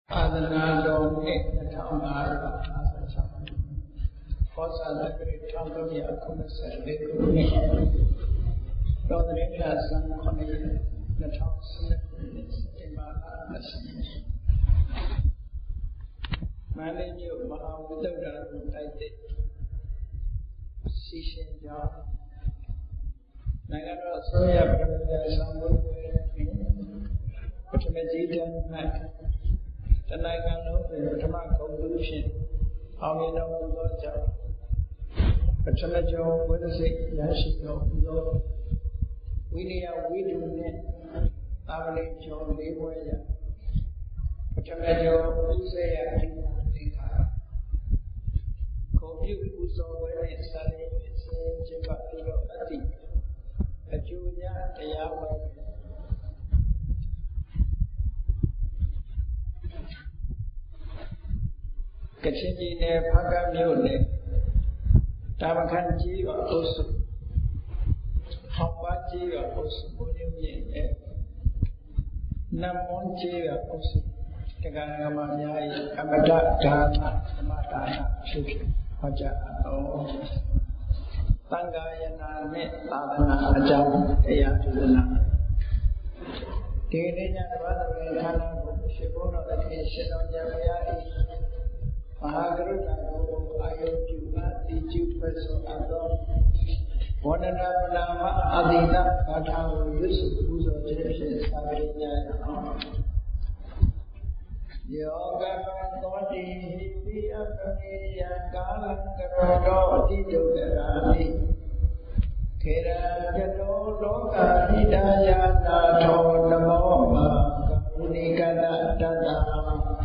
Adhanado Nithamara Fosa Lakari Tandoya Kumasa Lekuni Rodrika Sankoni Natal Sinakuni Satimana Nasini Malinyo Mahavidara Taite Sishin Jar Nagara Soya Brahmaya Sambu Pachamajitan Mat Tanakano Pratama Conclusion Amino Loja Pachamajo Wednesday Yashiko Lo Widia Widune Avali Jo Levoya Pachamajo Usaya Tika Kobu Uso Wele Sali Jibatulo Ati Ajuya Tayawa Kachinji ne Paga Mune Tamakanji or Osu Hampaji or Osu Munim Namonji or Osu Taganamayai Amada Dana Samatana Shiki Haja Tangayana Ne Tadana Ajam Ayatuna Dina Brother Kana Shibuno the Nation of Yamayai Mahagaruna Ayodhya Tiju Peso Adon Wanana Banama Adina Kata Yusuf Uzo Jesh Sabrinya Yoga Gandhi Hippi Kala Karado Tijogarani Kera Jano Loka Hidaya Nato Namo Unikada Dada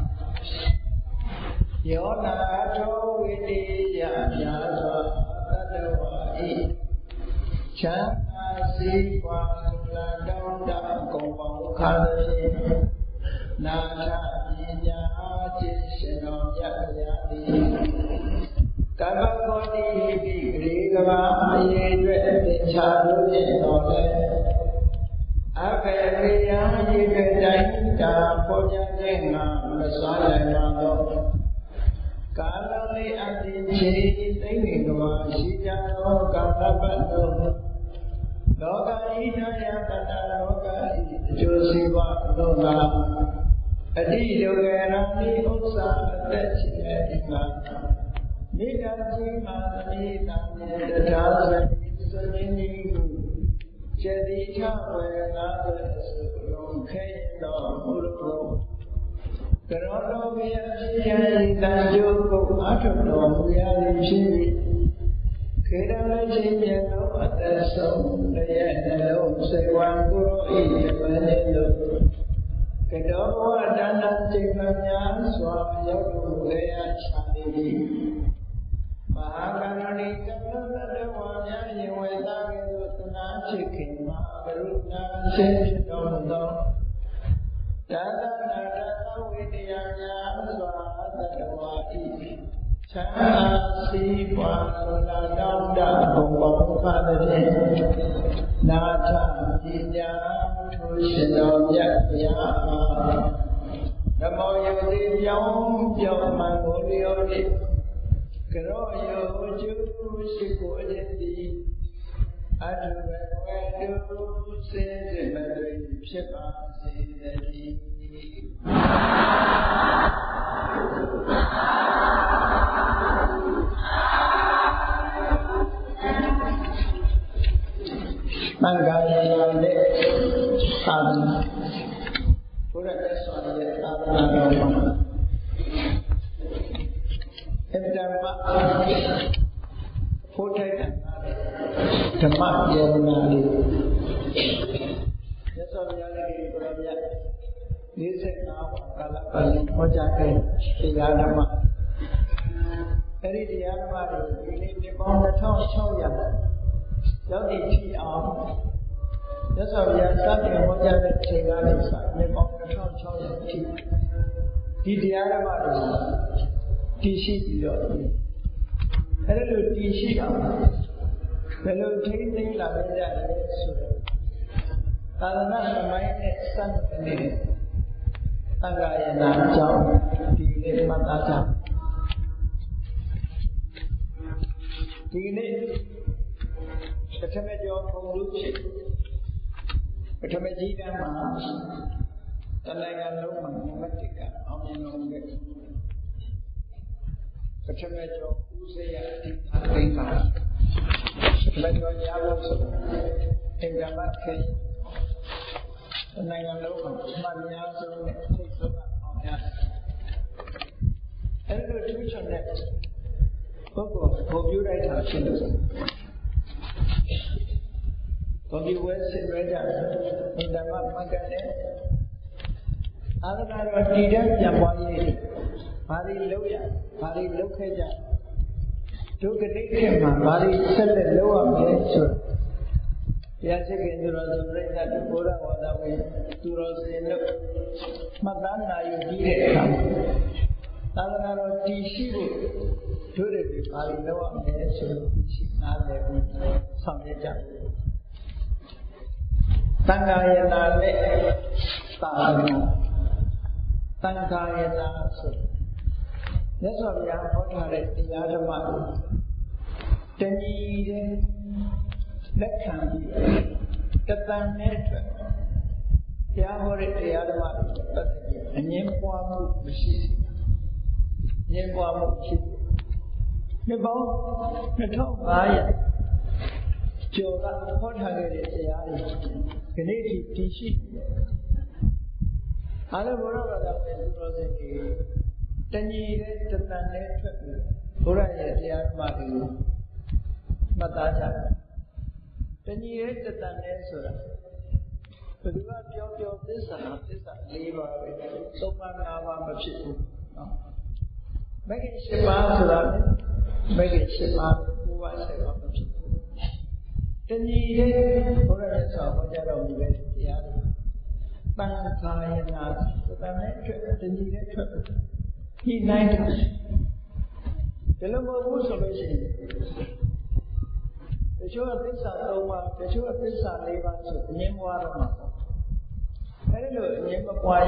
Yona to Vidi Yasa Tadawai Chana Siwa Ladonda Gomong Kalashi Nata Yinya Jishino Yakayadi Kabakodi Grigava Yedre Charu Yedole Akayakaya Yedre Poja Jenga Masala Mando Kalali Adi Chiri Tengwa Shijano Kalabando Loka Ina Yakata Loka Josiva Loka Adi Yogarani Osa Tachina Nidati Manita Nidata Sanini Chedita Vena Kendo Murko Karono Vyasi Tanjoko Atono Vyasi Kerala Chinyano Ataso Nayano Sewan Guru Ijamanelo Kedomo Adana Chimanya Swamyo Gaya Chandi Mahakarani Kamadawanya Yeweda Gedutana Chikima Garuna Seshono Dada Dada Vidyanya Swadawati Chana Siwa Dada Gopam Kadare Nata Dinya Tushino Yakya Namo Yodi Yom Yom Mangolio Karoyo Ju Shikojeti Adu Sezimadu Shiva Sezati Mangaya De Sadhana Puraswaya Sadhana Dhamma Putaya Dhamma Yavanadi Yasavayalagi Puraya Nisena Kalapali Hojake Yadama Eri Yadama Ini Nipon Choya Yodi Ti Am Yasavayalagi Hojake Chegani Nipon Choya Ti Di Yadama Tishi Yodi Hello Tishi Hello Taking La Veda Adana Maya Sun tăng ca yên là cháu đi lên mặt ta cháu đi lên cái thằng này cho không lúc chết cái thằng này chỉ đang mà ta lại gan lâu mà không mất gì cả ông nhân ông biết cái thằng này cho cú xe đi thang lên cả bên đó nhà lâu số em đang bắt khi ta lại gan lâu mà nhà số này thích số là ông nhàအဲ့လိုထူးချွန်တဲ့ပုဂ္ဂိုလ်ပုံပြလိုက်တာဖြစ်လို့ပုံပြဝဲဆင်ရွဲကြတယ်ဓမ္မမှတ်တယ်အာရဏတော်တည်တဲ့ပြန်ပွားရေးဘာတွေလုပ်ရဘာတွေလုပ်ခဲ့ကြဒုက္ခတိခေတ်မှာဘာတွေဆက်လက်လုပ်ရမလဲဆိုတရားစစ်ခင်သူတော်စင်ပြိဿတ်ဘုရားဝါဒဝင်သူတော်စင်တို့မှတ်သားနာယူပြီးတဲ့အခါသာသနာတော်တည်ရှိဖို့တို့တွေဘာလို့လုပ်ရမလဲဆိုတော့တည်ရှိနားလည်ပြီးဆောင်ရွက်ကြသံဃာယနာနဲ့သာသနာသံဃာယနာဆိုမြတ်စွာဘုရားဟောထားတဲ့တရားဓမ္မတဏှီတဲ့လက်ခံပြီးတသံနဲ့အတွက်ဘုရားဟောတဲ့တရားဓမ္မပတ်သက်ပြီးအငြင်းပွားမှုမရှိဘူးငြင်းပွားမှုဖြစ်နှစ်ပေါင်း2500ကျော်ကဟောထားခဲ့တဲ့တရားတွေဒီနေ့ထိတည်ရှိအားလုံးဘုရားဘာသာဝင်သူတော်စင်တွေတဏှီတဲ့တဏ္ဍာနဲ့ထွက်ပြီးဘုရားရဲ့တရားဓမ္မတွေကိုမှတ်သားကြတယ်တဏှီတဲ့တဏ္ဍာနဲ့ဆိုတာဘယ်သူကပြောသစ္စာ၄ပါးပဲသုံးပါး၅ပါးမဖြစ်ဘူးနော်မဂ္ဂင်၈ပါးဆိုတာလေမဂ္ဂင်၈ပါး9ပါး10ပါးမဖြစ်ဘူးတဏှီတဲ့ဘုရားရဲ့ဆောဟောကြားတော်မူတဲ့တရားတွေတန်ခါယနာသတ္တနဲ့ထွက်တဏှီတဲ့ထွက်ညှိနှိုင်းတယ်ဒီလိုမဟုတ်ဘူးဆိုလို့ရှိရင်တချို့သစ္စာ၃ပါးတချို့သစ္စာ၄ပါးဆိုအငြင်းပွားတော့မှာအဲဒီလိုအငြင်းမပွားရ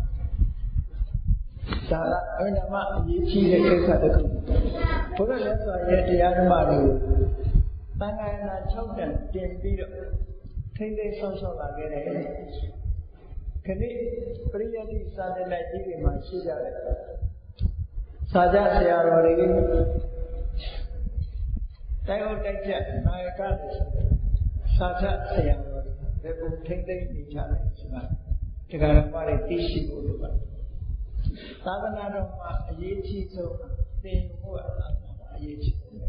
ဒါကအမှန်မှအရေးကြီးတဲ့ကိစ္စတစ်ခုဘုရားလက်စွာရဲ့တရားဓမ္မတွေကိုသံဃာနာ6တန်တင်ပြီးတော့ထိမ့်သိမ်းဆောင်ရှောက်လာခဲ့တယ်ခဏပရိယတိစာတနာကြီးတွေမှာရှိကြတယ်စာကြဆရာတော်တွေတိုက်ဟုတ်တိုက်ချက်နာယကတွေစာကြဆရာတော်တွေဘယ်ပုံထိမ့်သိမ်းနေကြလဲဆိုတာတရားဓမ္မတွေသိရှိဖို့လိုပါတယ်သာသနာတော်မှာအရေးကြီးဆုံးသင်ယူဖို့သာသနာမှာအရေးကြီးဆုံး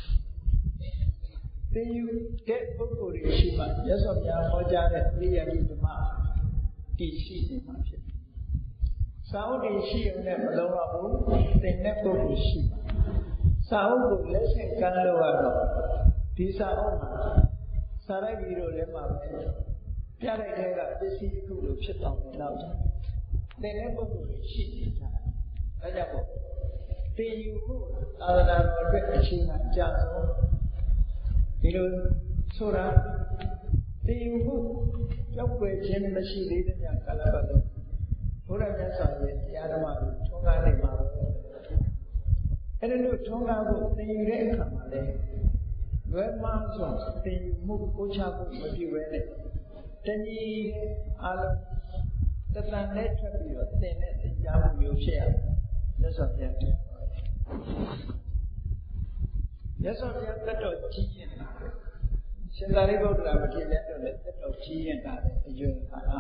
သင်ယူတဲ့ပုဂ္ဂိုလ်တွေရှိမှရသော်များဟောကြားတဲ့ပရိယတိဓမ္မတည်ရှိနေမှာဖြစ်တယ်။စာအုပ်တွေရှိုံနဲ့မလုံးဝဘူးသင်တဲ့ပုဂ္ဂိုလ်ရှိမှာစာအုပ်ကိုလက်ဆင့်ကမ်းလို့ရတော့ဒီစာအုပ်မှာစာရိုက်ပြီးတော့လည်းမှာပဲပြတဲ့ထဲကပစ္စည်းတစ်ခုလိုဖြစ်တော်တယ်တော့သင်တဲ့ပုဂ္ဂိုလ်တွေရှိနေတာ။ဒါကြောင့်မို့သင်ယူမှုသာသနာတော်အတွက်အချိန်ကအကျဆုံးဒီလိုဆိုတာသင်ယူမှုရောက်ွယ်ခြင်းမရှိသေးတဲ့ညကာလပတ်လုံးဘုရားမြတ်စွာဘုရားတရားဓမ္မကိုထွန်းကားနေမှာပဲအဲဒီလိုထွန်းကားဖို့သင်ယူတဲ့အခါမှာလည်းလွယ်မှားစွာသင်ယူမှုကိုချမှုမပြုဘဲနဲ့တဏှီအလုံးတသံနဲ့ထွက်ပြီးတော့သင်တဲ့တရားမှုမျိုးဖြစ်ရမယ်မြတ်စွာဘုရားတဲ့မြတ်စွာဘုရားတတ်တော်ကြီးကျင်တာရှင်သာရိပုတ္တရာမထေရမြတ်တို့လည်းတက်တော်ကြီးရင်တာတဲ့အယုံကာလ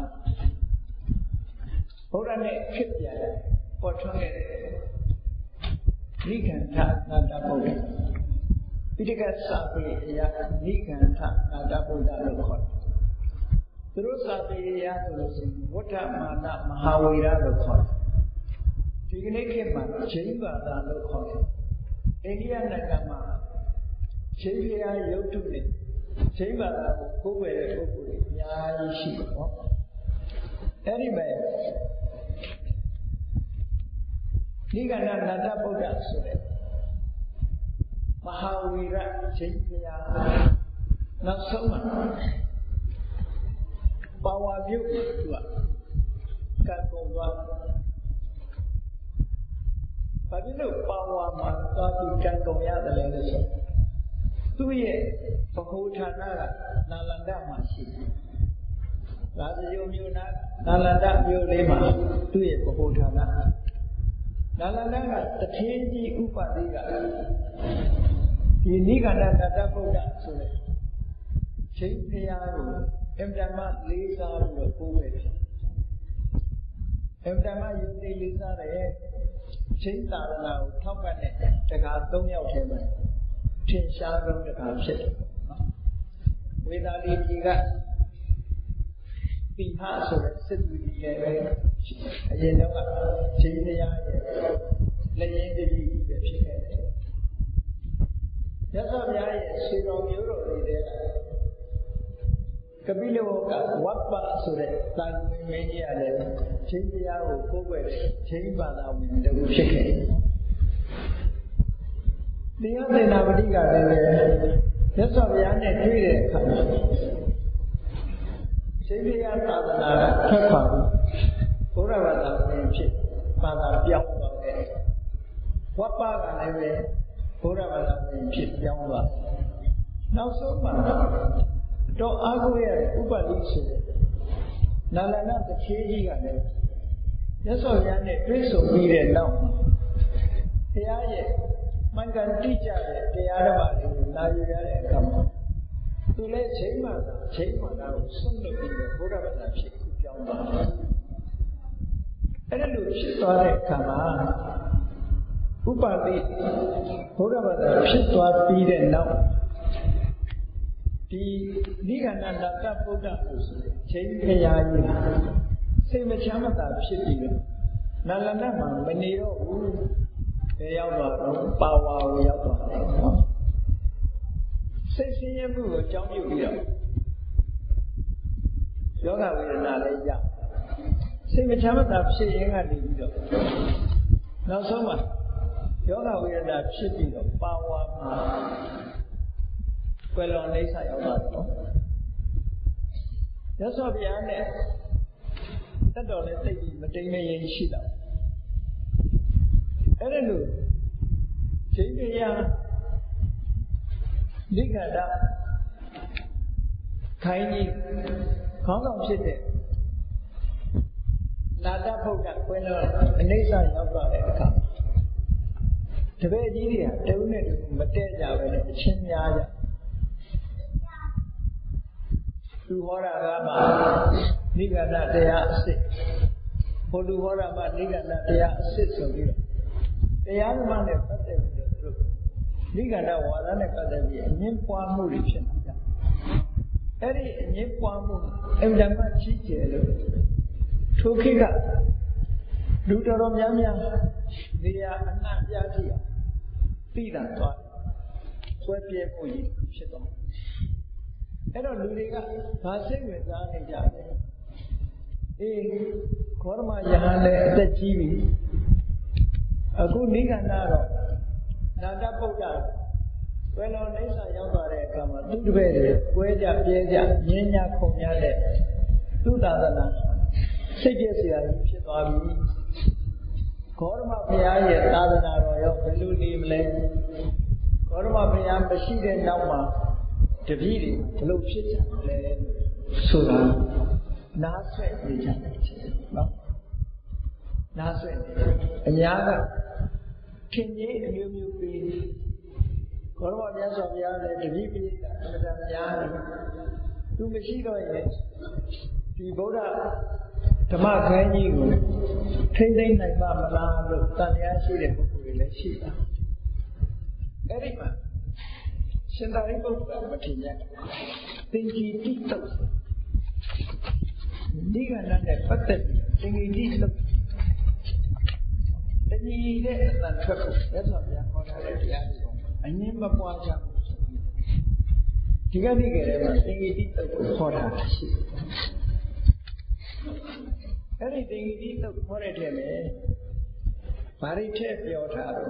ဘုရားနဲ့ဖြစ်ပြန်ပေါ်ထွန်းခဲ့တဲ့နိဂန္ဓနာတဗုဒ္ဓပိဋကစာပေအရာနိဂန္ဓနာတဗုဒ္ဓလို့ခေါ်တယ်သူတို့စာပေအရာဆိုလို့ရှိရင်ဝဋ္ဌမာနမဟာဝေရလို့ခေါ်တယ်ဒီကနေ့ခေတ်မှာဂျိမ်းဘာသာလို့ခေါ်တယ်အိန္ဒိယနိုင်ငံမှာဂျိမ်းဘုရားရုပ်တုနဲ့ဂျိမ်းဘာသာကိုကိုယ်ွယ်တဲ့ပုဂ္ဂိုလ်တွေအများကြီးရှိတယ်နော်အဲ့ဒီမဲ့နိဂန္ဓနာတဗုဒ္ဓဆိုတဲ့မဟာဝီရဂျိမ်းဘုရားနောက်ဆုံးမှာပါဝါပြုတ်သူကကံကုန်သွားဘာဖြစ်လို့ပါဝါမှာသွားပြီးကံကုန်ရတယ်လဲဆိုသူ့ရဲ့ဗဟုဌာနကနာလန္ဒမှာရှိတယ်။ရာဇယုံမြို့နာလန္ဒမြို့လေးမှာသူ့ရဲ့ဗဟုဌာနနာလန္ဒကတထေးကြီးဥပတိကဒီနိဂန္ဓတတ္တဗုဒ္ဓဆိုတဲ့ချိန်ဖျားကိုအင်တမလေးစားပြီးတော့ကိုးဝဲတယ်အင်တမယုံကြည်လေးစားတဲ့ချိန်သာသနာကိုထောက်ပံ့တဲ့တက္ကသိုလ်၃ယောက်ထဲမှာထင်ရှားဆုံးတက္ကသိုလ်ဖြစ်တယ်နော်ဝေသာလီကြီးကပိဟဆိုတဲ့စစ်သူကြီးလည်းပဲအရင်တော့ကချိန်ဖျားရဲ့လက်ရင်းတကြီးပဲဖြစ်ခဲ့တယ်ရသော်များရဲ့ဆွေတော်မျိုးတော်တွေတဲ့ကပိလဝကဝပ္ပဆိုတဲ့တာဂိမင်းကြီးရတယ်ချင်းတရားကိုကိုးကွယ်ချင်းဘာသာဝင်တခုဖြစ်ခဲ့တယ်။တရားသင်္နာပတိကလည်းရသော်ဘုရားနဲ့တွေ့တဲ့အခါမှာချင်းတရားသာသနာကထွက်ခွာပြီးဘုရားဘာသာဝင်ဖြစ်ဘာသာပြောင်းသွားတယ်။ဝပ္ပကလည်းပဲဘုရားဘာသာဝင်ဖြစ်ပြောင်းသွားတယ်။နောက်ဆုံးမှာတော့အားကိုးရတဲ့ဥပတိဆိုတဲ့နာလန္ဒတထေးကြီးကလည်းရသော်ဘုရားနဲ့တွေ့ဆုံပြီးတဲ့နောက်ဘုရားရဲ့မှန်ကန်တိကျတဲ့တရားဓမ္မတွေကိုနာယူရတဲ့အခါမှာသူလည်းချိန်မှသာကိုစွန့်လွတ်ပြီးတော့ဘုရားဘာသာဖြစ်ခုပြောင်းသွားတယ်။အဲ့ဒါလိုဖြစ်သွားတဲ့အခါမှာဥပတိဘုရားဘာသာဖြစ်သွားပြီးတဲ့နောက်ဒီနိဂန္ဓတတ္တဗုဒ္ဓလို့ဆိုတဲ့ချိန်ဖျားကြီးစိတ်မချမ်းမသာဖြစ်ပြီးတော့နာလန္ဒမှာမနေတော့ဘူးဘယ်ရောက်သွားတော့ပါဝါကိုရောက်သွားတယ်နော်စိတ်ဆင်းရဲမှုကိုအကြောင်းပြုပြီးတော့ယောဂဝေဒနာလည်းရစိတ်မချမ်းမသာဖြစ်ရင်ကနေပြီးတော့နောက်ဆုံးမှာယောဂဝေဒနာဖြစ်ပြီးတော့ပါဝါမှာကွယ်လွန်အိဋ္ဌရောက်သွားတယ်နော်ရသော်ဘုရားနဲ့တတ်တော်နဲ့သိပြီးမတိမ်မရင်ရှိတော့အဲ့ဒါလို့ချိန်ဖျားနိဂန္ဓခိုင်းကြီးခေါင်းဆောင်ဖြစ်တဲ့နာတဗုဒ္ဓကွယ်လွန်အိဋ္ဌရောက်သွားတဲ့အခါတပည့်ကြီးတွေကတဦးနဲ့တဦးမတည့်ကြပဲနဲ့အချင်းများကြသူဟောတာကမှနိဂန္ဓတရားအစစ်ဟိုလူဟောတာမှနိဂန္ဓတရားအစစ်ဆိုပြီးတော့တရားဓမ္မနဲ့ပတ်သက်ပြီးတော့သူနိဂန္ဓဝါဒနဲ့ပတ်သက်ပြီးအငြင်းပွားမှုတွေဖြစ်နေကြအဲ့ဒီအငြင်းပွားမှုအင်္ဂမကြီးကျယ်လို့ထိုခေတ်ကလူတော်များများနေရာအနှံ့ပြားကြည့်အောင်ပြီးတာသွားဆွဲပြဲမှုကြီးဖြစ်သွားအဲ့တော့လူတွေကဘာစိတ်ဝင်စားနေကြလဲအေးခောရမယဟန်လည်းအသက်ကြီးပြီအခုနိဂန္ဓတော့နာတဗုဒ္ဓဝေလောအိဋ္ဌရောက်သွားတဲ့အခါမှာသူတပည့်တွေကွဲကြပြဲကြညင်းညာခုံညာတဲ့သူသာသနာစိတ်ပြည့်စရာကြီးဖြစ်သွားပြီခောရမဘုရားရဲ့သာသနာတော်ရောဘယ်လိုနေမလဲခောရမဘုရားမရှိတဲ့နောက်မှာတပည့်တွေဘယ်လိုဖြစ်ကြလဲဆိုတာနားဆွဲနေကြတယ်နော်နားဆွဲအများကထင်ကြီးအမျိုးမျိုးပြီးခေါရမမြတ်စွာဘုရားလည်းတပည့်ပိဋကအမှန်တရားများတယ်သူမရှိတော့ရင်ဒီဗုဒ္ဓဓမ္မခိုင်းကြီးကိုထိမ့်သိမ့်နိုင်ပါမလားလို့တန်တရားရှိတဲ့ပုဂ္ဂိုလ်တွေလည်းရှိတာအဲ့ဒီမှာရှင်သာရိပုတ္တရာမထေရသင်္ကြီတိတုတ်ဒီကနေ့နဲ့ပတ်သက်ပြီးသင်္ကြီတိတုတ်တဏှီတဲ့အတန်ထွက်ကိုရသော်ဗျာဟောထားတဲ့တရားတွေအငြင်းမပွားကြဘူးဆိုပြီးဒီကနေ့ကလေးမှာသင်္ကြီတိတုတ်ကိုဟောထားတာရှိတယ်အဲ့ဒီသင်္ကြီတိတုတ်ဟောတဲ့ထဲမှာဘာတွေထည့်ပြောထားတော့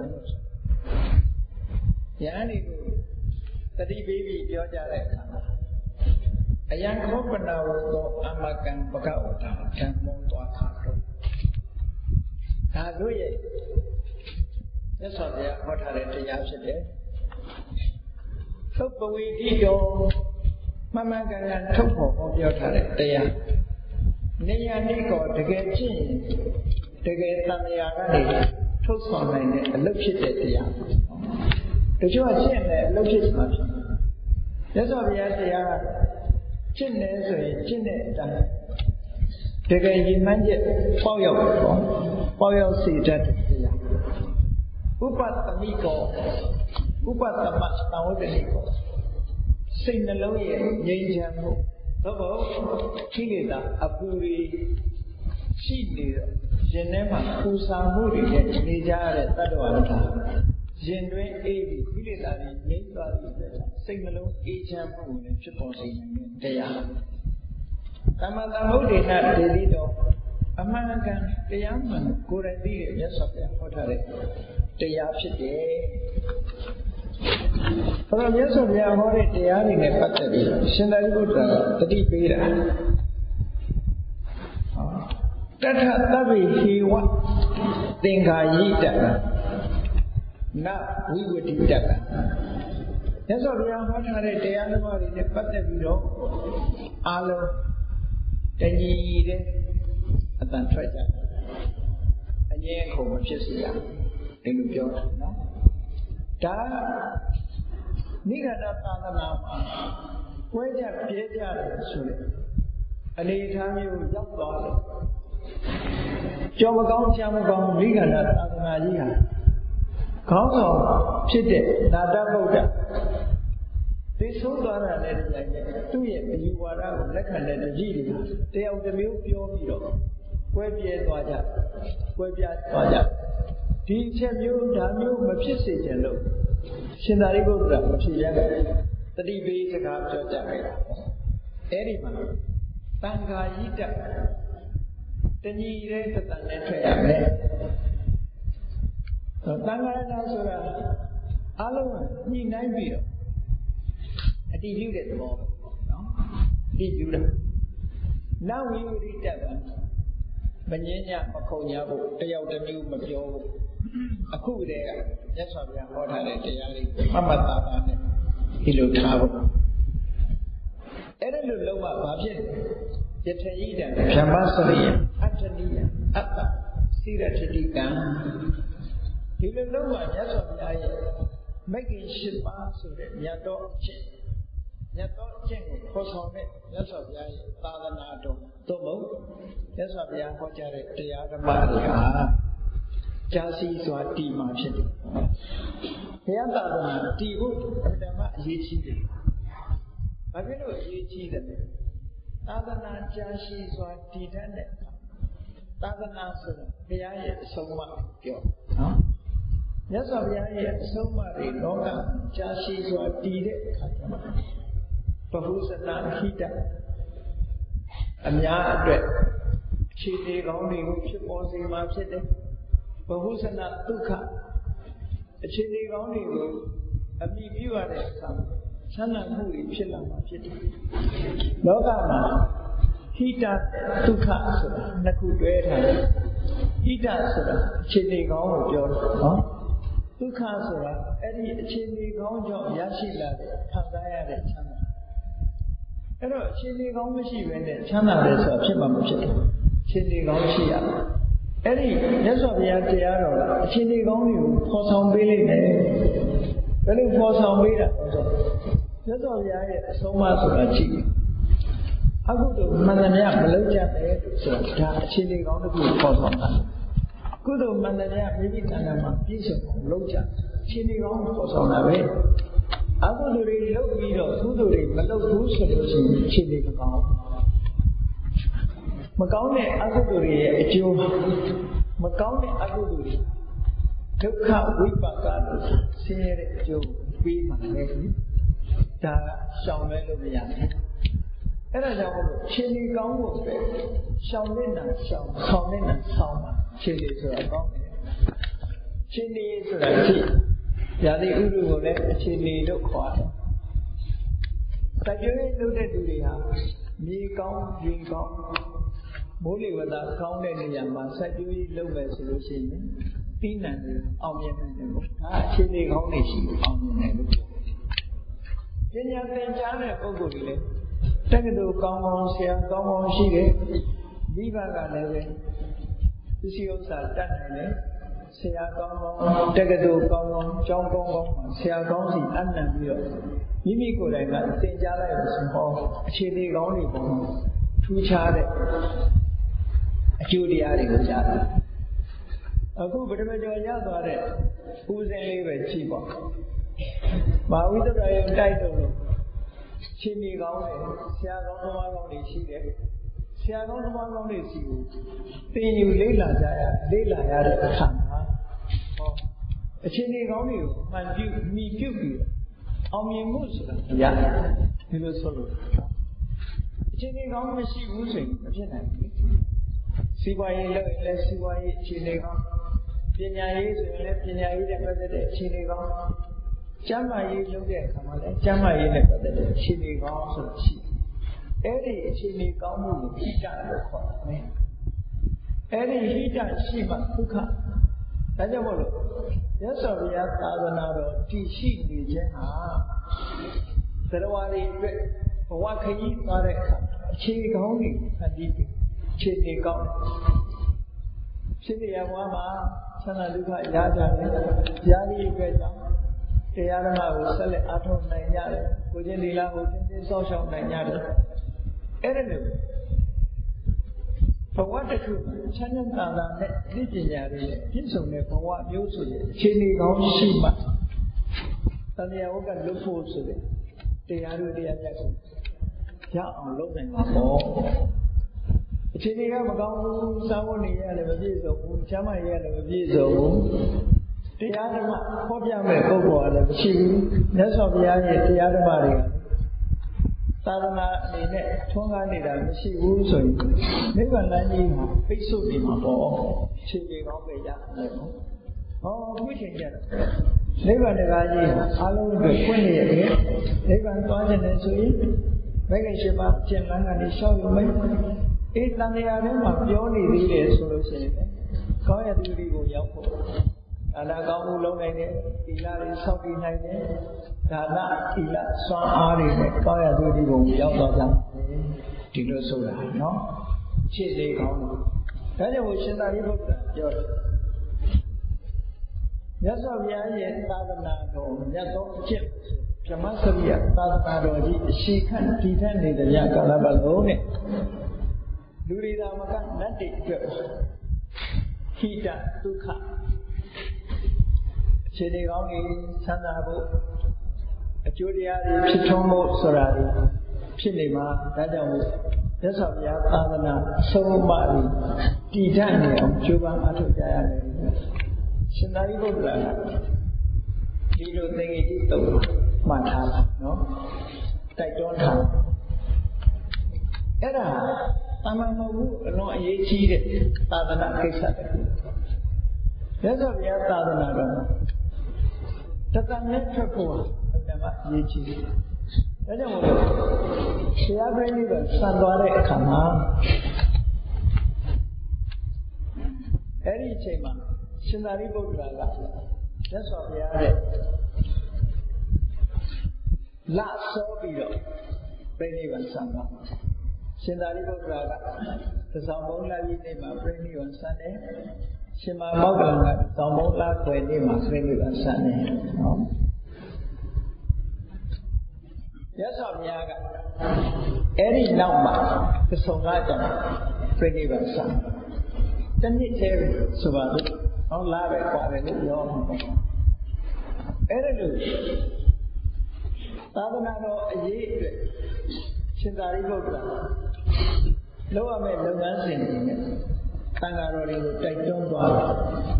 ယဟန်ဒီကိုတတိပိပိပြောကြတဲ့အခါမှာအယံခောပနာဝသောအမကံပကဝတ္တဓမ္မောသွားခါတော့ဒါတို့ရဲ့ nhất so với họ thà để tự giáo sẽ thế thúc bồi đi đồ mà cái thúc hộ không cho thà để tự giáo nếu như đi có thực cái chuyện thực cái tâm nhà cái này thúc son này này lúc sẽ để tự giáo từ chỗ chuyện này lúc sẽ mà nhất so với tự giáo chuyện này rồi chuyện này rằng thực cái gì mà vậy bao nhiêu sự thật tự giáo Upatamiko, Upatama Tawadiko, Sing the Loya, Yajamu, Tobo, Kilida, Apuri, Shidi, Genema, Usamuri, Nijare, Tadwanta, Gendre, Avi, Kilida, Nidra, Signalo, Yajamu, and Chiposi, Dea. Tamadamudi, not Delido, American, the young man, good idea, yes, of the hotel.တရားဖြစ်တယ်။အဲ့တော့မြတ်စွာဘုရားဟောတဲ့တရားတွေနဲ့ပတ်သက်ပြီးရှင်သာရိပုတ္တရာတတိပေးတာ။တထသဗ္ဗေဟေဝသင်္ခါယိတ္တနဝိဝတိတ္တမြတ်စွာဘုရားဟောထားတဲ့တရားဓမ္မတွေနဲ့ပတ်သက်ပြီးတော့အားလုံးတညီတဲ့အတန်ထွက်ကြ။အငြင်းအခုမဖြစ်စေရဘူး။ဒီလိုပြောတာနော်ဒါနိဂန္ဓသာသနာမှာပွဲကြပြဲကြတယ်ဆိုတဲ့အနေအထားမျိုးရောက်သွားတယ်ကြောမကောင်းချမ်းမကောင်းနိဂန္ဓသာသနာကြီးဟာခေါင်းဆောင်ဖြစ်တဲ့နာတဗုဒ္ဓသိဆုံးသွားတာနဲ့တည်းရဲ့သူ့ရဲ့အယူဝါဒကိုလက်ခံတဲ့တတိတွေတယောက်တစ်မျိုးပြောပြီးတော့ပွဲပြဲသွားကြပွဲပြသွားကြဒီချက်မျိုးဓာမျိုးမဖြစ်စေချင်လို့ရှင်သာရိပုတ္တရာမဖြစ်ရတဲ့တတိပိစကားပြောကြခဲ့တာအဲ့ဒီမှာတန်ခါယိတ္တတဏီရဲတတန်နဲ့ထွက်ရမယ်တန်ခါရဏဆိုတာအလုံးညှိနှိုင်းပြီးတော့အတိပြုတဲ့သဘောနော်အတိပြုတာနဝိဝရိတ္တမငင်းညမခုံညာဖို့တယောက်တစ်မျိုးမပြောဘူးအခုတည်းကမြတ်စွာဘုရားဟောထားတဲ့တရားလေးမှတ်မှတ်သားသားနဲ့ဒီလိုထားဖို့အဲ့ဒါလိုလုံးဝဘာဖြစ်ယထယိတံဗြဟ္မစရိယအတ္တနိယအတ္တစိရထတိကံဒီလိုလုံးဝမြတ်စွာဘုရားရဲ့မဂ္ဂင်၈ပါးဆိုတဲ့မြတ်တော်အချက်မြတ်တော်အချက်ကိုခေါ်ဆောင်တဲ့မြတ်စွာဘုရားရဲ့သာသနာတော်သို့မဟုတ်မြတ်စွာဘုရားဟောကြားတဲ့တရားဓမ္မတွေဟာကြာစီစွာတည်မှာဖြစ်တယ်။ဘုရားသာသနာတည်ဖို့ဓမ္မအရေးကြီးတယ်။ဘာဖြစ်လို့အရေးကြီးတယ်လဲ။သာသနာကြာစီစွာတည်တဲ့အခါသာသနာဆိုတာဘုရားရဲ့အဆုံးအမပြောနော်။မြတ်စွာဘုရားရဲ့အဆုံးအမတွေလောကကြာစီစွာတည်တဲ့အခါကျမှဘဟုဇနာခိတအများအတွက်ခြေသေးကောင်းတွေကိုဖြစ်ပေါ်စေမှာဖြစ်တယ်ဘဟုဇနာဒုက္ခအခြေအနေကောင်းတွေကိုအမိပြုရတဲ့အခါချမ်းသာမှုတွေဖြစ်လာမှာဖြစ်တယ်လောကမှာဟိတဒုက္ခဆိုတာနှစ်ခုတွဲထားတယ်ဟိတဆိုတာအခြေအနေကောင်းကိုပြောတယ်နော်ဒုက္ခဆိုတာအဲ့ဒီအခြေအနေကောင်းကြောင့်ရရှိလာတဲ့ခံစားရတဲ့ချမ်းသာအဲ့တော့အခြေအနေကောင်းမရှိဘဲနဲ့ချမ်းသာတယ်ဆိုတာဖြစ်မှာမဖြစ်ဘူးအခြေအနေကောင်းရှိရအဲ့ဒီမြတ်စွာဘုရားတရားတော်ကအခြေအနေကောင်းတွေကိုဖော်ဆောင်ပေးလိမ့်မယ်ဘယ်လိုဖော်ဆောင်ပေးတာလဲဆိုမြတ်စွာဘုရားရဲ့အဆုံးအမဆိုတာကြည့်အကုသိုလ်မှန်သမျှမလုပ်ကြနဲ့ဆိုတာဒါအခြေအနေကောင်းတစ်ခုဖော်ဆောင်တာကုသိုလ်မှန်သမျှမိမိတဏ္ဍာမှာပြည့်စုံအောင်လုပ်ကြအခြေအနေကောင်းဖော်ဆောင်တာပဲအကုသိုလ်တွေလုပ်ပြီးတော့ကုသိုလ်တွေမလုပ်ဘူးဆိုလို့ရှိရင်အခြေအနေမကောင်းမကောင်းတဲ့အကုသိုလ်တွေရဲ့အကျိုးမကောင်းတဲ့အကုသိုလ်တွေဒုက္ခဝိပါကလို့ဆင်းရဲတဲ့အကျိုးပေးမှလည်းဒါရှောင်လဲလို့မရဘူးအဲ့ဒါကြောင့်မို့လို့ခြေလီကောင်းဖို့အတွက်ရှောင်နေတာရှောင်ဆောင်နေတာဆောင်ပါခြေလီဆိုတာကောင်းတယ်ခြေလီဆိုတာကြည့်ရာသီဥတုကိုလည်းအခြေအနေလို့ခေါ်တယ်တကြွေးလုပ်တဲ့သူတွေဟာမြေကောင်းရေကောင်းမိုးလေဝသကောင်းတဲ့နေရာမှာစိုက်ပျိုးရေးလုပ်မယ်ဆိုလို့ရှိရင် tin này ông nhân này cũng chỉ đi không đi xí ông nhân này cũng cái nhà tiền trả này có cái gì tất cả đồ con xe con xí đấy đi vào cái này đấy cái siêu sản đất này xe con tất cả đồ con trong con xe con gì ăn làm gì rồi mímí của này là tiền trả lại là sao chỉ đi không đi không thu trả đấy chú đi ăn đi cũng trả đấyအခုပထမကျော်ရသွားတဲ့ဦးစင်းလေးပဲကြည့်ပါမဝိတ္တရာယတိုက်တော့လို့ချင်းနေကောင်းတယ်ဆရာကောင်းသမားကောင်းတွေရှိတယ်ဆရာကောင်းသမားကောင်းတွေစီကိုသင်ယူလေ့လာကြရလေ့လာရတဲ့အခါမှာဟောအချင်းနေကောင်းတွေကိုမှန်ပြုမိပြုပြီးအောင်မြင်မှုဆိုတာရတယ်ဒီလိုဆိုလို့အချင်းနေကောင်းမရှိဘူးဆိုရင်မဖြစ်နိုင်ဘူးစီးပွားရေးလုပ်ရင်လည်းစီးပွားရေးအခြေအနေကောင်းပညာရေးဆိုရင်လည်းပညာရေးနဲ့ပတ်သက်တဲ့အခြေအနေကောင်းကျမ်းမာရေးလုပ်တဲ့အခါမှာလည်းကျမ်းမာရေးနဲ့ပတ်သက်တဲ့အခြေအနေကောင်းဆိုတာရှိအဲ့ဒီအခြေအနေကောင်းမှုကိုဟိတလို့ခေါ်တယ်အဲ့ဒီဟိတရှိမှဒုက္ခဒါကြောင့်မို့လို့ရသော်ဘုရားသာသနာတော်တည်ရှိနေခြင်းဟာသရဝါတွေအတွက်ဘဝခရီးသွားတဲ့အခါအခြေကောင်းတွေဖန်တီးပြီးခြေနေကောင်းဖြစ်နေရဘဝမှာဆန္ဒဒုက္ခရကြတယ်။ရားဒီအတွက်ကြောင့်တရားဓမ္မကိုဆက်လက်အားထုတ်နိုင်ကြတယ်။ကိုချင်းဒီလာကိုတင်းတင်းဆောက်ရှောက်နိုင်ကြတယ်။အဲ့ဒါလို့ဘဝတစ်ခုချမ်းသာတာနဲ့သိပညာတွေနဲ့ပြည့်စုံတဲ့ဘဝမျိုးဆိုရင်ခြေနေကောင်းရှိမှတဏှာဝကလွတ်ဖို့ဆိုတဲ့တရားတို့တရားမြတ်ကိုရအောင်လုပ်နိုင်မှာပေါ့။အခြေအနေကမကောင်းဘူးစာဝတ်နေရတယ်မပြည့်စုံဘူးကျမ်းမာရေးရတယ်မပြည့်စုံဘူးတရားဓမ္မဟောပြမဲ့ပုဂ္ဂိုလ်ကလည်းမရှိဘူးမြတ်စွာဘုရားရဲ့တရားဓမ္မတွေကသာသနာအနေနဲ့ထွန်းကားနေတာမရှိဘူးဆိုရင်နိဗ္ဗာန်လမ်းကြီးမှာပိတ်ဆို့နေမှာပေါ့ခြေကြီးကောင်းပဲရတယ်ပေါ့ဟောခုချိန်ကျတော့နိဗ္ဗာန်တရားကြီးအားလုံးအတွက်ဖွင့်နေရတယ်နိဗ္ဗာန်သွားခြင်းနဲ့ဆိုရင်မဂ္ဂင်၈ပါးကျင့်လန်းကနေရှောက်ရုံပဲအေးတန်တရားထဲမှာပြောနေသေးတယ်ဆိုလို့ရှိရင်ကောင်းရသူတွေကိုရောက်ဖို့ဒါနကောင်းမှုလုပ်နိုင်တယ်သီလတွေဆောက်တည်နိုင်တယ်ဒါနသီလစွမ်းအားတွေနဲ့ကောင်းရသူတွေကိုရောက်သွားကြတယ်ဒီလိုဆိုတာနော်ခြေလေးကောင်းတယ်ဒါကြောင့်ရှင်သာရိပုတ္တရာပြောတယ်မြတ်စွာဘုရားရဲ့သာသနာတော်မြတ်သောအကျင့်ဓမ္မစရိယသာသနာတော်ကြီးအရှိခန့်တည်ထက်နေတဲ့ညကာလပတ်လုံးနဲ့လူတွေသာမကနတ်တွေအတွက်ဟိတဒုက္ခအခြေအနေကောင်းကြီးချမ်းသာဖို့အကျိုးတရားတွေဖြစ်ထွန်းဖို့ဆိုတာတွေဖြစ်နေမှာဒါကြောင့်မြတ်စွာဘုရားသာသနာဆုံးမပြီးတည်ထက်နေအောင်ကြိုးပမ်းအားထုတ်ကြရမယ်ရှင်သာရိပုတ္တရာဒီလိုသင်္ကေတတုတ်မှတ်ထားတာနော်တိုက်တွန်းထားအဲ့ဒါတမန်မဟုတ်ဘူးအလွန်အရေးကြီးတဲ့သာသနာကိစ္စတွေမြတ်စွာဘုရားသာသနာတော်တတန်နဲ့ထွက်ဖို့အမှန်မှအရေးကြီးတယ်ဒါကြောင့်မို့လို့ဆရာပြိဋိဘံဆံသွားတဲ့အခါမှာအဲ့ဒီအချိန်မှာရှင်သာရိပုတ္တရာကမြတ်စွာဘုရားရဲ့လာဆောပြီးတော့ပြိဋိဘံဆံသွားရှင်သာရိပုတ္တရာကသဇောင်ဘုံလာပြီးနေ့မှာပြိဋိဘံဆံတယ်ရှင်မမောက္ကလကသဇောင်ဘုံလာခွေနေ့မှာပြိဋိဘံဆံတယ်နော်ရသော်ဘုရားကအဲ့ဒီနောက်မှာသဇောင်ကကြောင့်ပြိဋိဘံဆံတနည်းသေးဆိုပါလို့ဟောလာပဲကွာတယ်လို့ပြောမှာပေါ့အဲ့ဒါလို့သာသနာတော်အရေးအတွက်ရှင်သာရိပုတ္တရာလုပ်ရမယ့်လုပ်ငန်းစဉ်တွေနဲ့သံဃာတော်တွေကိုတိုက်တွန်းသွားတယ်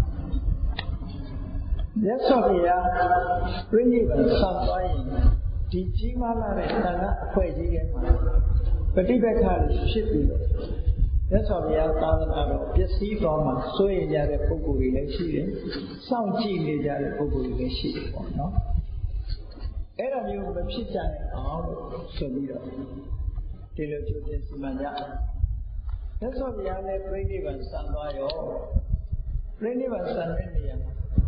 ။မြတ်စွာဘုရားပြိဋိဘံဆောက်သွားရင်ဒီကြီးမားလာတဲ့သံဃာအဖွဲ့ကြီးထဲမှာပฏิပက္ခတွေဖြစ်ပြီးတော့မြတ်စွာဘုရားသာသနာတော်ပျက်စီးသွားမှစိုးရိမ်ကြတဲ့ပုဂ္ဂိုလ်တွေလည်းရှိတယ်။စောင့်ကြည့်နေကြတဲ့ပုဂ္ဂိုလ်တွေလည်းရှိတယ်ပေါ့နော်။အဲ့ဒါမျိုးမဖြစ်ကြအောင်ဆိုပြီးတော့ဒီလိုကြိုတင်စီမံကြမြတ်စွာဘုရားလည်းပြိဋိဘံဆံသွားရော Renivan Sanmenia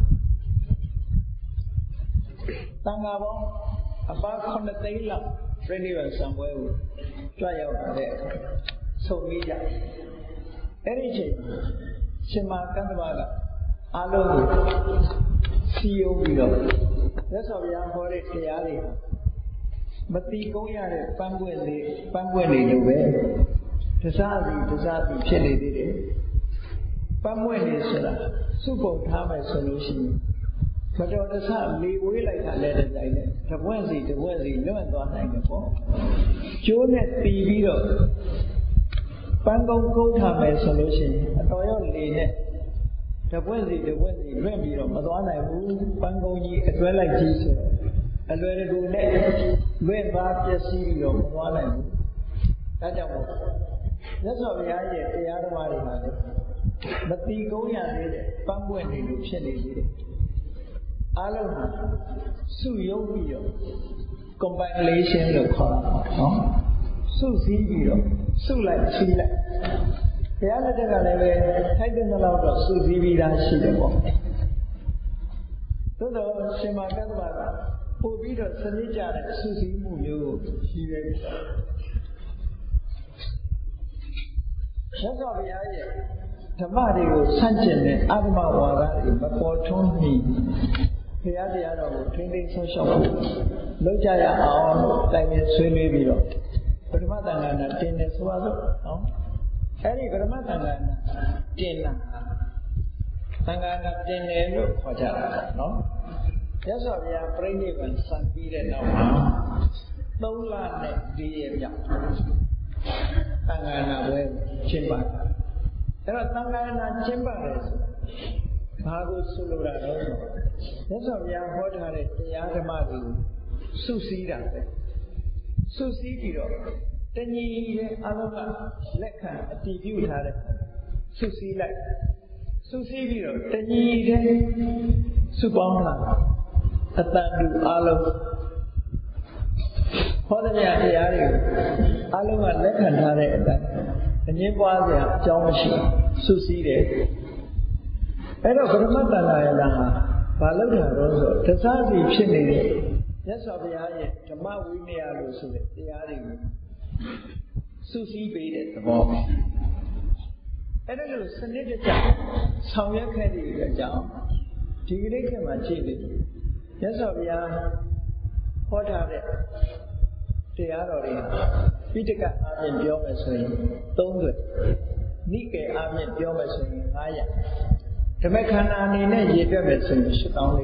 Tangabon, about Conatela, Renivan Samuel, try out there. So, media. Anything, Shema Kandavaga, Alo, CEO below. That's how we are for it, the area. But the Goya, Pangwelli, the way. Tazazi, Chili did it. Pangwelli is a super time solution. But on the sun, we like a letter like that. The Wednesday, no one got like a phone. Jonet TV. Pango go time solution. A toy lane. The Wednesday, Rambio, Madonna, Pango, as well like Jesus. As well as do net. When Bob just see you, Madonna. That's all. That's all the idea, the other one. But the Goya did it. Pango and the Chili did it. Aloha, Su Yobio, compilation of color, Su Zibio, Su like Chile. The other day, I didn't allow Su Zibida Shidabo. Todo Shema Gadwara, who beat us Sanija, Susi Muyo, she read. That's all the idea. Tamari Sanchin, Adama Wara, Makoton me. The idea of training social Lojaya on time is swimming below. But Matangana, Tinnis was Harry Gramatangana, Tina Tangana, Tinelo, Hojara, no? Yes, we are praying even some period now. No land, the Tangana, Chimba. There are Tangana Chimbas. Hago Sulura. That's how we are what are it, the Adamari, Susida. Susibiro, Teni Alama, Leka, debut had it. Susi like Susibiro, Teni Subana, Atandu Alo. What are the Area? Alama Leka had it. And you was there, John Susi. I don't remember. Balada Rosa, Tazazi Chili, yes, of the eye, Tama we may have the area. Susi baited the ball. I don't know, Senator Samia Candy, a job. Do you take him a chili? Yes, of the eye. What are they? They are already. Pitica Armin Biomaswing, don't do it. Nike Armin Biomaswing, Aya. The Mekanani, you never sit only.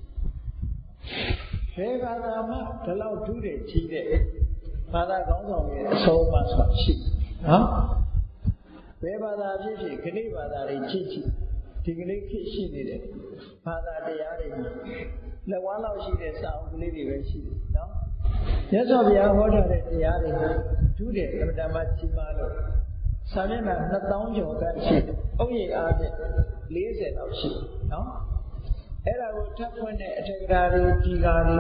Revadama, the loud do the tea. Father don't so much of sheep. Huh? Revada Gigi, Kaneva, Gigi, Tigricky, she did it. Father, the Arima. The one of she is sound, lady where she is. No? Yes, of the hour at the Arima. 2 days, Madame Chimano. Sanena, not down your sheep. Oh, yeah, lazy of sheep, no? Era will tap when the Ategari, Tigari.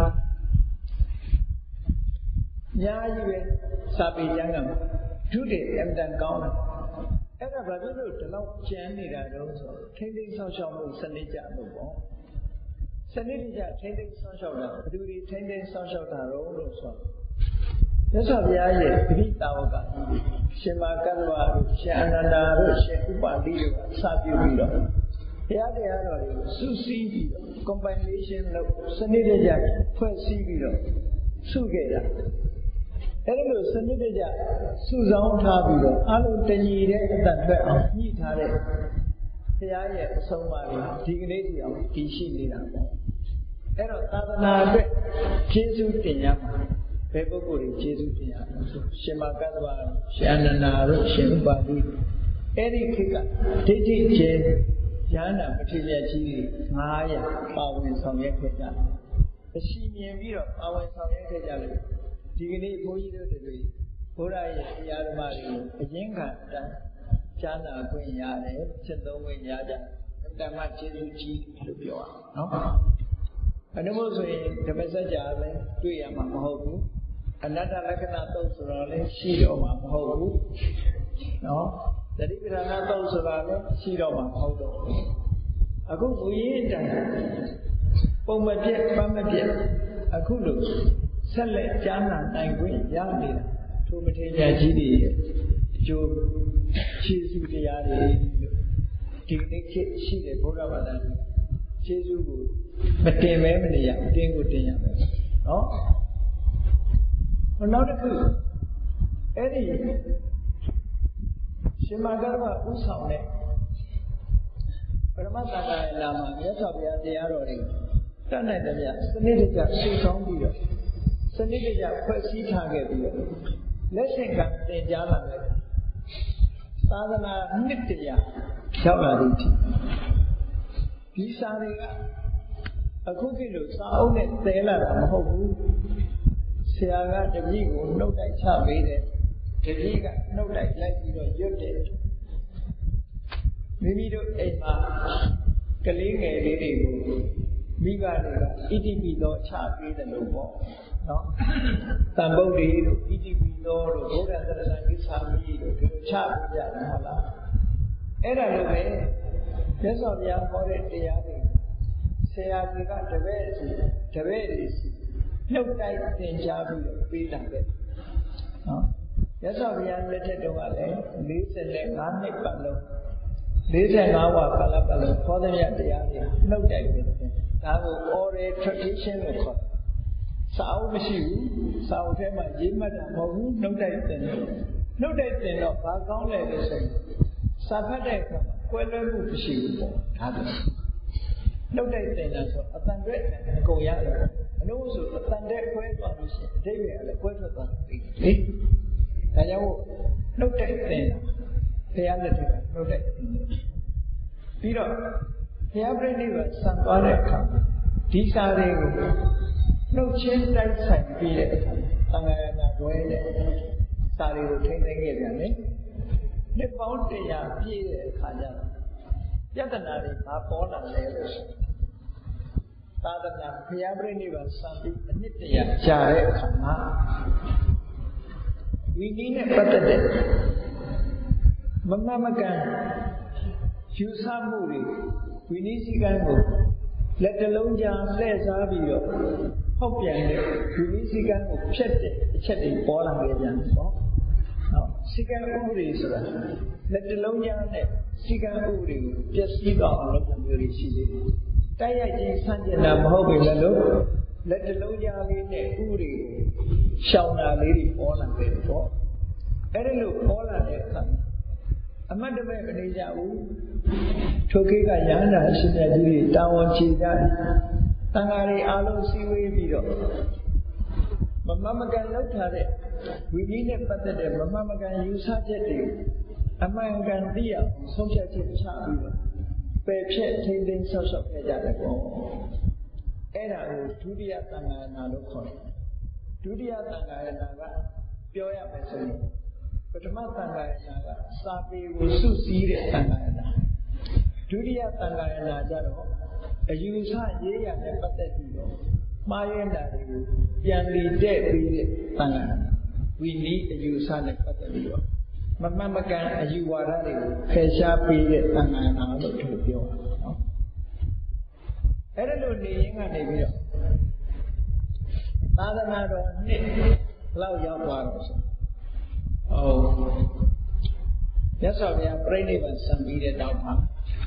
Ya, you will Sabi Yangam. 2 days, and then gone. Era Babilu, the long Jenny that also. Taking social moves, Sanija, Sanija, taking social, duty, taking social, also. That's how the idea, 3,000. Shema Kalwa, Shanana, Shekupadi, Sabu. The idea of Susi, combination of Sanida, first Sibiro, Sugeda. Hello, Sanida, Susan Tabiro, Alu Teni, that meet her. The idea of somebody, dignity of Kishina. Hello, Tadana, Jesu Tinya. People Jesus, Shema Gadwa, Shanana, Shembadi, Eddie Kika, Titi Jen, Jana, Matilda G, Maya, Power and Soviet. The senior view of our Soviet. Dignity for you to do. Pura Yadamari, a Yenka, Jana, Queen Yade, Chendo Yada, and Damachi to be on. And also the message are to Yamahoku. Another Lakanato Surale, she of Mahoku. No, the Libanado Surale, she of Mahoku. a good wind, Pomapet, Pamapet, a kudu, Select Jana, and Green Yamina, to Matea Gidi, Joe, she's with the Yadi, Dignity, she the Bodavadan, Jesu, but they memory, they would be no? Well, not a good. Eddie Shimagarva Usame Paramata Lama, Yasabia, the Arori, Tanada, Sanita, Sisong, Sanita, Percy Target, Lessing up the Jala, Sadana Nitia, Shavariti. These are a cookie looks out at the Ella Hobu. Siaga, the Vigo, no like Chavade, the Liga, no like you know, you did. Maybe do a Kalinga, Viga, ETP, no Chavi, the no no Tambodi, ETP, no, Goga, the Sami, Chavi, Era Lube, yes, of young Moret, the Yadi. Siaga, the Veris. No type in Jabu, be like it. Yes, we are letting do a this and then Nani Palo. This and our Palapalo, for the Yadi, no type in it. Now, or a tradition of South Mishu, South Emma, Jimata, no type in it. No type in it, I can't let it say. Sapade, Quello Mishu, no type in it, a hundred and go yellow. And also, the Thunder Quadrant, David, the Quadrant, no text, they are no text. Peter, the average never some other come. These are no change that side, Peter, Tangana, Dwayne, Sari will take the game. The bounty are Peter, Kajana. Yatanari, are born and layers. Sadana, Piabriniva, Sandi, Nitya, Jare, Kama. We need a better Mamamakan, Yusamuri, we need to go. Let alone Jan says Avio, Hopian, we need to go, chatting, Paul and Jan. Sigan Uri, let alone Jan, Sigan Uri, just see the local Uri. Tayaji Sanjana Mahobilo, let the Loya be Uri, Shauna lady all and very for. Erilu all and there. Amanda Veneja, Tokika Yana, Sinadi, Town Chida, Tangari Alo Siwe Bido. Mamma can look at it. We need a better, Mamma can use such a thing. A man can be a social child. Pepsi taking social media. Era Tudia Tangana Lokon. Tudia Tangana, Pioya Messi. But Matanga, Sapi will succeed at Tangana. Tudia Tangana Jaro, a user ye and a patetino. Mayenda, Yanli dead Tangana. We need a user and a patetino. Mamma can as you are Kesha period and I look to you. I don't know the English. Father Mado, Nick, love your flowers. Oh, yes, we are praying even some period down.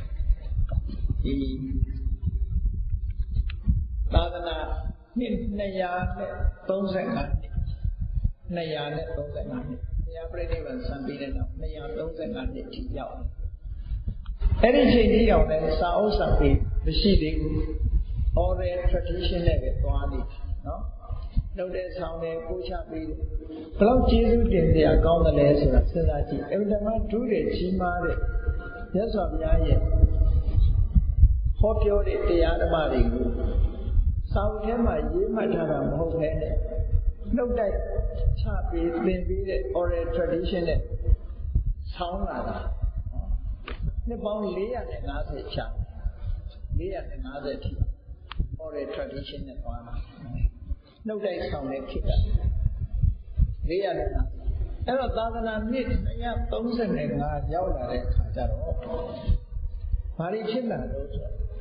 Father Naya, don't say nothing. Naya, don't say nothing. Everyone some beaten up, they are those and not the tea out. Anything on the south of the city or the tradition of it, no? No, there's how they push up with Cloud Jesus in the account of the Selati. Every time I do it, she married. Yes, of Yaya. Hope you're the Adamari. South Emma, you might have a whole head. No doubt, Chapi is being read or a tradition sound like the bound lay and another chap, lay and another tea, or a tradition at one. No doubt, sound like it. Lay and another. Ever thousand and knit, I have thousand and a yellow. Marichilla,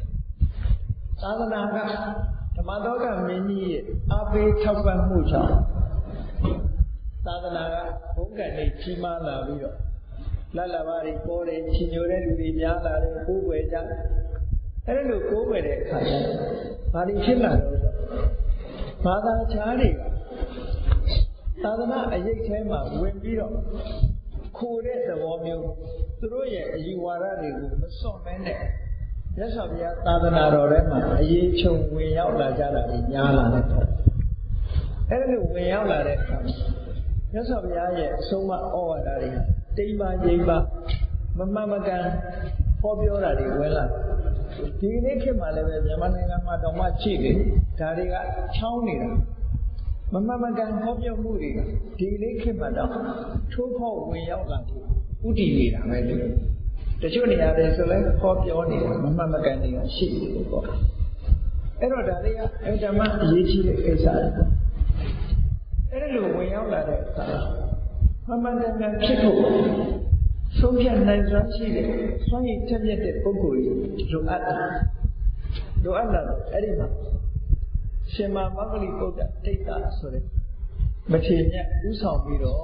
သာသနာကဓမ္မသောကမင်းကြီးရဲ့အားပေးထောက်ပံ့မှုကြောင့်သာသနာကဘုံကံနဲ့ကြီးမားလာပြီးတော့လတ်လဘာတွေပေါ်တယ်ချီညိုတဲ့လူတွေများလာတယ်ကိုးကွယ်ကြအဲ့ဒါလို့ကိုးကွယ်တဲ့အခါကျတော့ဘာတွေဖြစ်လာလဲဆိုဘာသာခြားတွေကသာသနာအရေးထဲမှာဝင်ပြီးတော့ခိုတဲ့သဘောမျိုးသူတို့ရဲ့အယူဝါဒတွေကိုမစွန့်မဲနဲ့မြတ်စွာဘုရားသာသနာတော်ထဲမှာအရေးချုပ်ဝင်ရောက်လာကြတာကြီးများလာတယ်ပေါ့အဲ့ဒါလို့ဝင်ရောက်လာတဲ့အခါမြတ်စွာဘုရားရဲ့အဆုံးအမဩဝါဒတွေတိမ်ပါရိပ်ပါမမှန်မကန်ဟောပြောတာတွေဝင်လာဒီနေ့ခေတ်မှာလည်းပဲမြန်မာနိုင်ငံမှာတောင်မှကြည့်တယ်ဒါတွေကချောင်းနေတာမမှန်မကန်ဟောပြောမှုတွေကဒီနေ့ခေတ်မှာတော့ထိုးဖောက်ဝင်ရောက်လာတယ်ဥတည်နေတာပဲလေတချို့နေရာတွေဆိုလဲဟောပြောနေတာမမှန်မကန်တွေကရှိတယ်ပေါ့အဲ့တော့ဒါတွေကအဓမ္မအရေးကြီးတဲ့ကိစ္စတွေပေါ့အဲ့ဒါလိုဝင်ရောက်လာတဲ့အခါမှန်မှန်ကန်ကန်ဖြစ်ဖို့ဆုံးဖြတ်နိုင်စွမ်းရှိတဲ့စွမ်းရည်ထက်မြက်တဲ့ပုဂ္ဂိုလ်ကြီးလိုအပ်တယ်လိုအပ်လာတော့အဲ့ဒီမှာရှင်မမဂ္ဂလိပုဒ္ဒဒိဋ္ဌာဆိုတဲ့မထေရမြတ်ဥဆောင်ပြီးတော့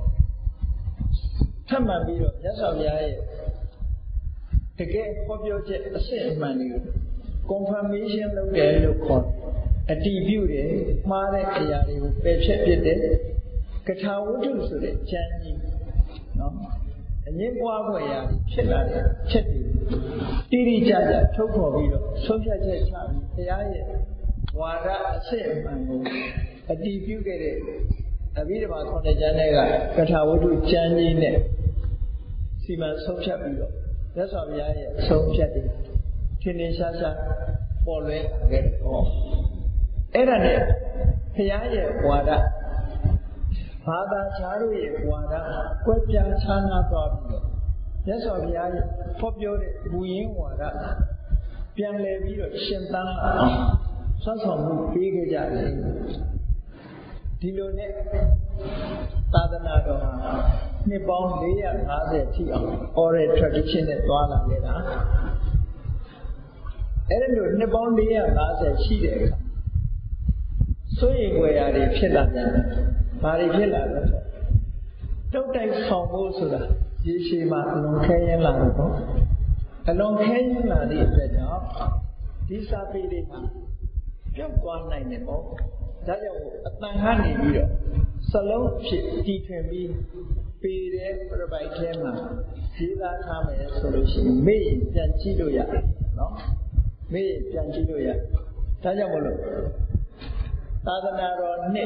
ထပ်မှန်ပြီးတော့မြတ်စွာဘုရားရဲ့တကယ်ဟောပြောချက်အစစ်အမှန်တွေကို confirmation လုပ်တယ်လို့ခေါ်အတည်ပြုတယ်မှားတဲ့အရာတွေကိုပယ်ဖျက်ပစ်တယ်ကထာဝတ္ထုဆိုတဲ့ဉာဏ်ကြီးနော်အငင်းပွားဖွယ်ရာဖြစ်လာတဲ့ချက်တွေတိတိကျကျထုတ်ဖော်ပြီးတော့ဆုံးဖြတ်ချက်ချပြီးဘုရားရဲ့ဝါဒအစစ်အမှန်ကိုအတည်ပြုခဲ့တဲ့အဘိဓမ္မာခေါ်တဲ့ဉာဏ်တွေကကထာဝတ္ထုဉာဏ်ကြီးနဲ့စီမံဆုံးဖြတ်ပြီးတော့မြတ်စွာဘုရားရဲ့ဆုံးဖြတ်တယ်ထင်ထင်ရှားရှားပေါ်လွင်ခဲ့တယ်ဟောအဲ့ဒါနဲ့ဘုရားရဲ့ဝါဒဘာသာခြားတို့ရဲ့ဝါဒကွဲပြားခြားနားသွားပြီးတော့မြတ်စွာဘုရားရဲ့ဖော်ပြောတဲ့မူရင်းဝါဒပြန်လည်ပြီးတော့ရှင်သန်အောင်ဆွမ်းဆောင်မှုပေးခဲ့ကြတယ်ဒီလိုနဲ့သာသနာတော်ဟာနှစ်ပေါင်း450ထိအောင် oral tradition နဲ့သွားလာခဲ့တာအဲ့ဒါလို့နှစ်ပေါင်း450ရှိတဲ့အခါစိုးရိမ်ွယ်ရာတွေဖြစ်လာပြန်တယ်ဘာတွေဖြစ်လာလဲဆိုတုတ်တိုက်ဆောင်ဖို့ဆိုတာရေရှည်မှာအလွန်ခဲယဉ်းလာတယ်ပေါ့အလွန်ခဲယဉ်းလာတဲ့အတွက်ကြောင့်ဒီစာပေတွေမှာပြုတ်သွားနိုင်တယ်ပေါ့ဒါကြောင့်အတန်ကနေပြီးတော့စလုံးဖြစ်တည်ထွင်ပြီးပေတဲ့ပြပိုက်ထဲမှာရေးသားထားမယ်ဆိုလို့ရှိရင်မေ့ပြန်ကြည့်လို့ရတယ်နော်မေ့ပြန်ကြည့်လို့ရတယ်ဒါကြောင့်မလို့သာသနာတော်နှစ်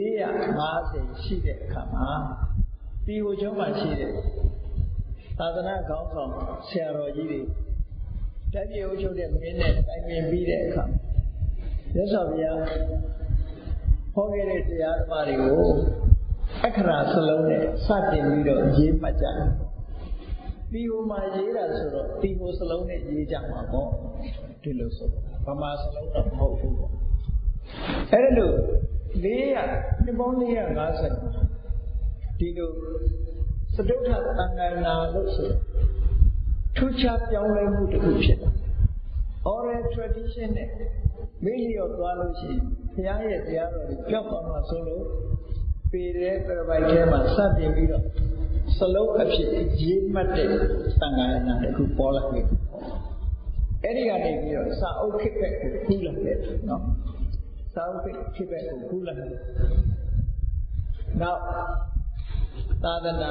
450ရှိတဲ့အခါမှာပြည်ဟိုကျွန်းမှာရှိတဲ့သာသနာခေါင်းဆောင်ဆရာတော်ကြီးတွေတိုက်ပြည်ဟိုချုပ်တဲ့မင်းနဲ့တိုင်ပင်ပြီးတဲ့အခါမြတ်စွာဘုရားဟောခဲ့တဲ့တရားဓမ္မတွေကိုအခရာစလုံးနဲ့စတင်ပြီးတော့ရေးမှတ်ကြတယ်ပြည်ဟိုမှာရေးတာဆိုတော့ပြည်ဟိုစလုံးနဲ့ရေးကြမှာပေါ့ဒီလိုဆိုဗမာစလုံးတော့မဟုတ်ဘူးပေါ့အဲ့ဒါလို့နှစ်ပေါင်း450ဒီလိုစတုထသံဃာနာလို့ဆိုထူးခြားပြောင်းလဲမှုတစ်ခုဖြစ်တာ oral tradition နဲ့မေ့လျော့သွားလို့ရှိရင်ဘုရားရဲ့တရားတော်ကိုကြောက်သွားမှဆိုလို့ပေတဲ့ပြပိုက်ထဲမှာစတင်ပြီးတော့စလုံးအဖြစ်ရေးမှတ်တဲ့သံဃာနာတစ်ခုပေါ်လာပြီအဲ့ဒီကနေပြီးတော့စာအုပ်ခေတ်ပဲကိုခူးလာတယ်နော်စာအုပ်ခေတ်ပဲကိုခူးလာတယ်နောက်သာသနာ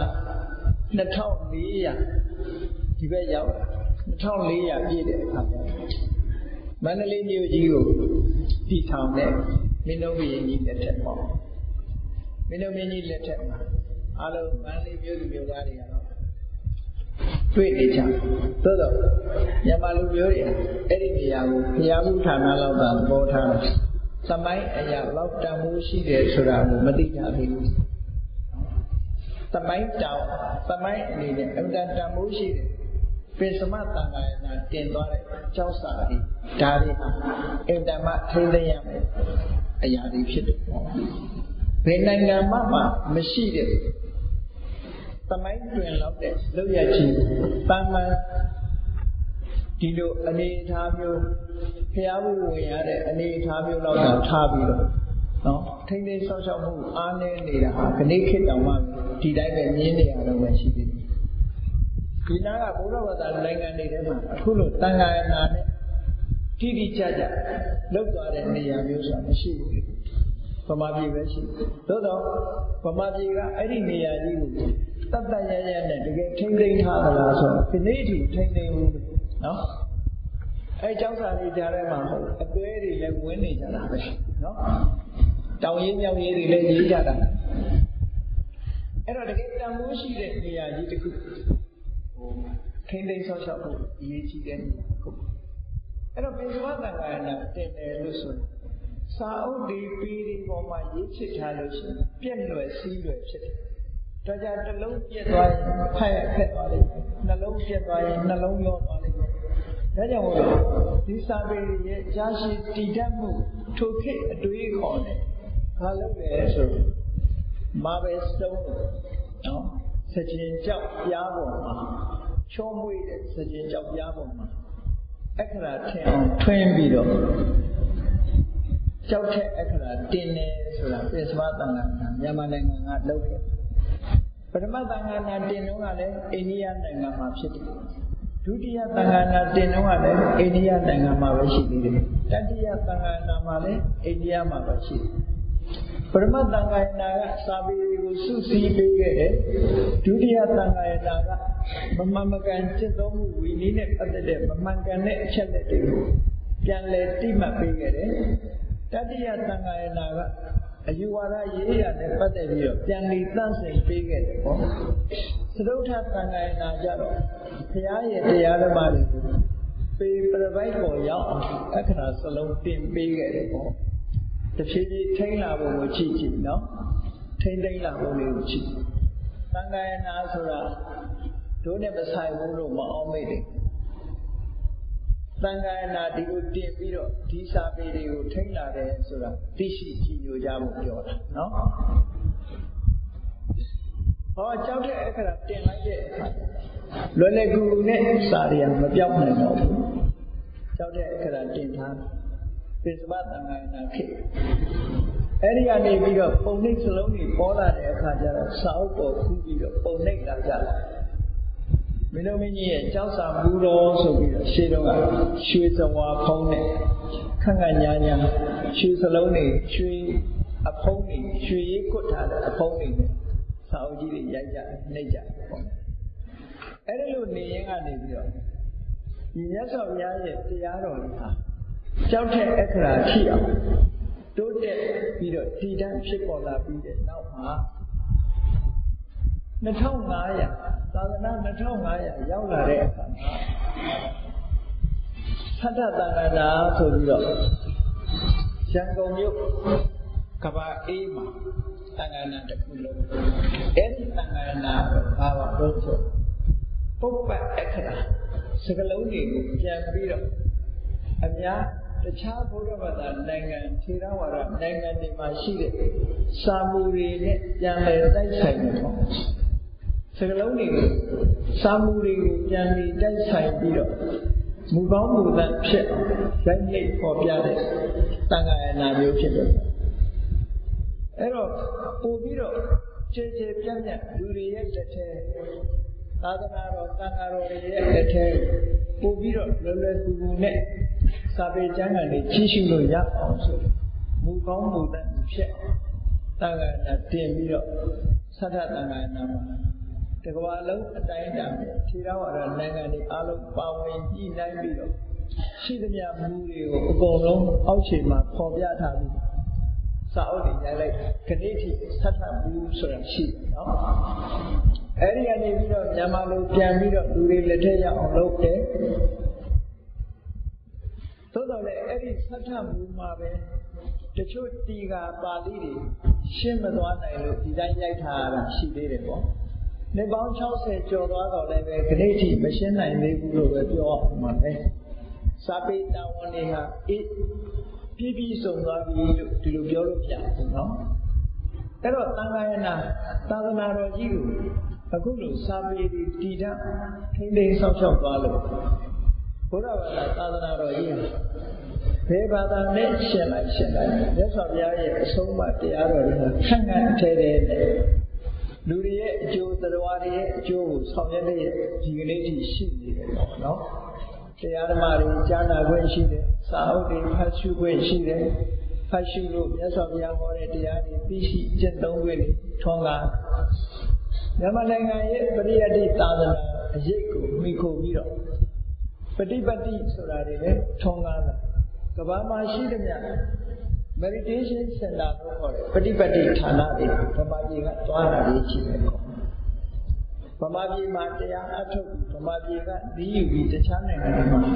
2400ဒီဘက်ရောက်2400ပြည့်တဲ့အခါမှာမန္တလေးမြို့ကြီးကိုတည်ထောင်တဲ့မင်းတို့ဘုရင်ကြီးလက်ထက်ပေါ့မင်းတို့မင်းကြီးလက်ထက်မှာအားလုံးမန္တလေးမြို့သူမြို့သားတွေကတော့တွေ့နေကြသို့တော့မြန်မာလူမျိုးတွေအဲ့ဒီနေရာကိုဘုရားမှုဌာနလောက်သာသဘောထားတယ်သမိုင်းအရာလောက်တန်ဖိုးရှိတယ်ဆိုတာကိုမသိကြသေးဘူးသမိုင်းတောင်သမိုင်းအနေနဲ့အမှန်တန်ဖိုးရှိတယ်ပင်စမသံဃာယနာတင်သွားတဲ့ကျောက်စာတွေဒါတွေအင်တမထိသိရမယ်အရာတွေဖြစ်တယ်ပေါ့ဘယ်နိုင်ငံမှမရှိတဲ့သမိုင်းတွင်လောက်တဲ့လောက်ရကြီးတန်မှန်ဒီလိုအနေအထားမျိုးဖျားဖို့ဝင်ရတဲ့အနေအထားမျိုးတော့ထားပြီးတော့နော်ထိမ့်သိမ်းဆောက်ရှောက်မှုအားနည်းနေတာဟာခဏခေတ်တောင်မှဒီတိုင်းပဲမြင်နေရတော့ပဲရှိသေးတယ်ဒီနာကဘုရားဘာသာနိုင်ငံတွေထဲမှာအခုလိုတန်ခါရနာနဲ့တိတိကျကျလောက်သွားတဲ့နေရာမျိုးဆိုတာမရှိဘူးဗမာပြည်ပဲရှိသို့တော့ဗမာပြည်ကအဲ့ဒီနေရာကြီးကိုတတ်တတ်ရရနဲ့တကယ်ထိမ့်သိမ်းထားသလားဆိုတော့ဒီနေ့ထိထိမ့်သိမ်းဘူးနော်အဲကျောင်းစာတွေကြားထဲမှာဟုတ်အသွဲတွေလည်းဝင်နေကြတာပဲနော်တောင်ရေးမြောက်ရေးတွေလည်းရေးကြတာအဲ့တော့တကယ်တန်ဖိုးရှိတဲ့နေရာကြီးတစ်ခုထိမ့်သိမ်းဆောက်ရှောက်ဖို့အရေးကြီးတဲ့နေရာတစ်ခုအဲ့တော့ပိစဝသံဃာနာတင်တယ်လို့ဆိုရင်စာအုပ်ဒီပီဒီပေါ်မှာရေးချစ်ထားလို့ရှိရင်ပြက်လွယ်စီးလွယ်ဖြစ်တယ်ဒါကြတစ်လုံးပြက်သွားရင်ဖက်ဖက်သွားလိမ့်မယ်နှလုံးပြက်သွားရင်နှလုံးရောသွားလိမ့်မယ်ဒါကြောင့်မို့လို့ဒီစာပေရဲ့ကြာရှည်တည်တတ်မှုထိုခေတ်အတွေးခေါ်တယ်ဘာလို့လဲဆိုမာဘယ်စတုံးနော်စကြင်ကြောက်ပြားပေါ်မှာချောမွေ့တဲ့စကြင်ကြောက်ပြားပေါ်မှာအခရာထင်အောင်ထွင်းပြီးတော့ကြောက်တဲ့အခရာတင်တယ်ဆိုတာပိစဝသံဃာနာမြန်မာနိုင်ငံကလုပ်ခဲ့ပထမသံဃာနာတင်တော့ကလည်းအိန္ဒိယနိုင်ငံမှာဖြစ်တယ်ဒုတိယသံဃာနာတင်တော့ကလည်းအိန္ဒိယနိုင်ငံမှာပဲရှိသေးတယ်တတိယသံဃာနာမှာလည်းအိန္ဒိယမှာပဲရှိတယ်ပထမသံဃာနာကစာပေကိုစုစည်းပေးခဲ့တယ်ဒုတိယသံဃာနာကမမှန်မကန်จิตတော်မှုဝိနည်းနဲ့ပတ်သက်တဲ့မမှန်ကန်တဲ့အချက်လက်တွေကိုပြန်လည်တိမှတ်ပေးခဲ့တယ်တတိယသံဃာနာကအယူဝါဒရေးရနဲ့ပတ်သက်ပြီးတော့ပြန်လည်သန့်စင်ပေးခဲ့တယ်ပေါ့သရုတ်ထသံဃာနာကြတော့ဘုရားရဲ့တရားဓမ္မတွေကိုပေပရပိုက်ပေါ်ရောက်အခရာစလုံးတင်ပေးခဲ့တယ်ပေါ့တဖြည်းဖြည်းထိန်းလာဖို့ကိုကြည့်ကြည့်နော်ထိန်းသိမ်းလာဖို့လေးကိုကြည့်သံဃာနာဆိုတာတို့နဲ့မဆိုင်ဘူးလို့မအောင်မေ့တယ်သံဃာနာဒီကိုတင်ပြီးတော့ဒီစာပေတွေကိုထိန်းလာတယ်ဆိုတာသိရှိကြည်ညိုကြဖို့ပြောတာနော်ဟောကြောက်တဲ့အခါတင်လိုက်တဲ့အခါလွယ်လွယ်ကူကူနဲ့စာရီမပြောင်းနိုင်တော့ဘူးကြောက်တဲ့အခါတင်ထားပိစဝသံဃာနာခေအဲ့ဒီကနေပြီးတော့ပုံနှိပ်စလုံးတွေပေါ်လာတဲ့အခါကျတော့စာအုပ်ပေါ်ခူးပြီးတော့ပုံနှိပ်လာကြတယ်မင်းတို့မင်းကြီးရဲ့ကျောင်းစာမူတော်ဆိုပြီးတော့ရှေးတော့ကရွှေစဝါဖုံးနဲ့ခန့်ခန့်ညာညာရွှေစလုံးတွေရွှေအဖုံးတွေရွှေရေးကွတ်ထားတဲ့အဖုံးတွေနဲ့စာအုပ်ကြီးတွေရိုက်ကြနှိပ်ကြပေါ့အဲ့ဒီလိုနေရင်ကနေပြီးတော့ဒီမြတ်စွာဘုရားရဲ့တရားတော်တွေဟာကြောက်တဲ့အခရာထိအောင်တိုးတက်ပြီးတော့တည်တံ့ဖြစ်ပေါ်လာပြီးတဲ့နောက်မှာ2500သာသနာ2500ရောက်လာတဲ့အခါမှာသတ္တသံဃာနာဆိုပြီးတော့ရန်ကုန်မြို့ကဘာအေးမှာသံဃာနာတစ်ခုလုံးအဲ့ဒီသံဃာနာဘာပါလို့ဆိုပုပ္ပအခရာစကလုံးတွေကိုပြန်ပြီးတော့အများတခြားဘုရားဘာသာနိုင်ငံထေရဝါဒနိုင်ငံတွေမှာရှိတဲ့စာမူတွေနဲ့ပြန်လည်တိုက်ဆိုင်နေပေါ့စကလုံးတွေကိုစာမူတွေကိုပြန်ပြီးတိုက်ဆိုင်ပြီးတော့မူကောင်းမူသန့်ဖြစ်ရိုက်နှိပ်ပေါ်ပြတဲ့သံဃာနာမျိုးဖြစ်တယ်အဲ့တော့ပို့ပြီးတော့ခြေခြေပြန့်ပြန့်လူတွေရဲ့တစ်ထဲသာသနာတော်သံဃာတော်တွေရဲ့တစ်ထဲပို့ပြီးတော့လွယ်လွယ်ကူကူနဲ့စာပေကျမ်းဂန်တွေကြီးရှုလို့ရအောင်ဆိုမူကောင်းမူသန့်ဖြစ်အောင်သံဃာနာတင်ပြီးတော့သတ္တသံဃာနာမှာတကဘာလုံးအတိုင်းအတာနဲ့ထေရဝါဒနိုင်ငံတွေအားလုံးပါဝင်ညှိနှိုင်းပြီးတော့ရှိသမျှမူတွေကိုအကုန်လုံးအောက်ခြေမှာပေါ်ပြထားပြီးစာအုပ်တွေရိုက်လိုက်ခဏိထိသတ္တမူဆိုတာရှိတယ်နော်အဲ့ဒီကနေပြီးတော့မြန်မာလိုပြန်ပြီးတော့လူတွေလက်ထက်ရအောင်လုပ်တယ်သို့တော်လည်းအဲ့ဒီသတ္တမူမှာပဲတချို့တီဃာပါဠိတွေရှင်းမသွားနိုင်လို့ဒီတိုင်းရိုက်ထားတာရှိသေးတယ်ပေါ့နှစ်ပေါင်း60ကျော်သွားတော့လည်းပဲခဏိထိမရှင်းနိုင်သေးဘူးလို့ပဲပြောအောင်ပါပဲစာပေတာဝန်တွေဟာပြည့်စုံသွားပြီလို့ဒီလိုပြောလို့ပြန်တယ်နော်အဲ့တော့သံဃာယနာသာသနာတော်ကြီးကိုအခုလိုစာပေတွေတည်တတ်ထိမ့်သိမ်းဆောက်ရှောက်သွားလို့ဘုရားဘာသာသာသနာတော်ကြီးဘယ်ဘာသာနဲ့ရှင်းလိုက်မြတ်စွာဘုရားရဲ့အဆုံးအမတရားတော်တွေခန့်ခန့်ထဲတဲ့လူတွေရဲ့အကျိုးတရားတွေရဲ့အကျိုးကိုဆောင်ရွက်တဲ့ဒီကနေ့ထိရှိနေတယ်ပေါ့နော်တရားဓမ္မတွေကြားနာခွင့်ရှိတယ်စာအုပ်တွေဖတ်ရှုခွင့်ရှိတယ်ဖတ်ရှုလို့မြတ်စွာဘုရားဟောတဲ့တရားတွေသိရှိကျင့်သုံးခွင့်တွေထွန်းကားမြန်မာနိုင်ငံရဲ့ပရိယတ္တိသာသနာအရေးကိုမိခိုပြီးတော့ပฏิပတ်တိဆိုတာတွေလည်းထွန်းကားလာကမ္ဘာမှာရှိသမျှ meditation center လို့ခေါ်တယ်ပฏิပတ်တိဌာနတွေဗမာပြည်ကသွားတာတွေရှိတယ်ပေါ့ဗမာပြည်မှာတရားအထုတ်ဗမာပြည်ကဒီယူပြီးတခြားနိုင်ငံတွေမှာ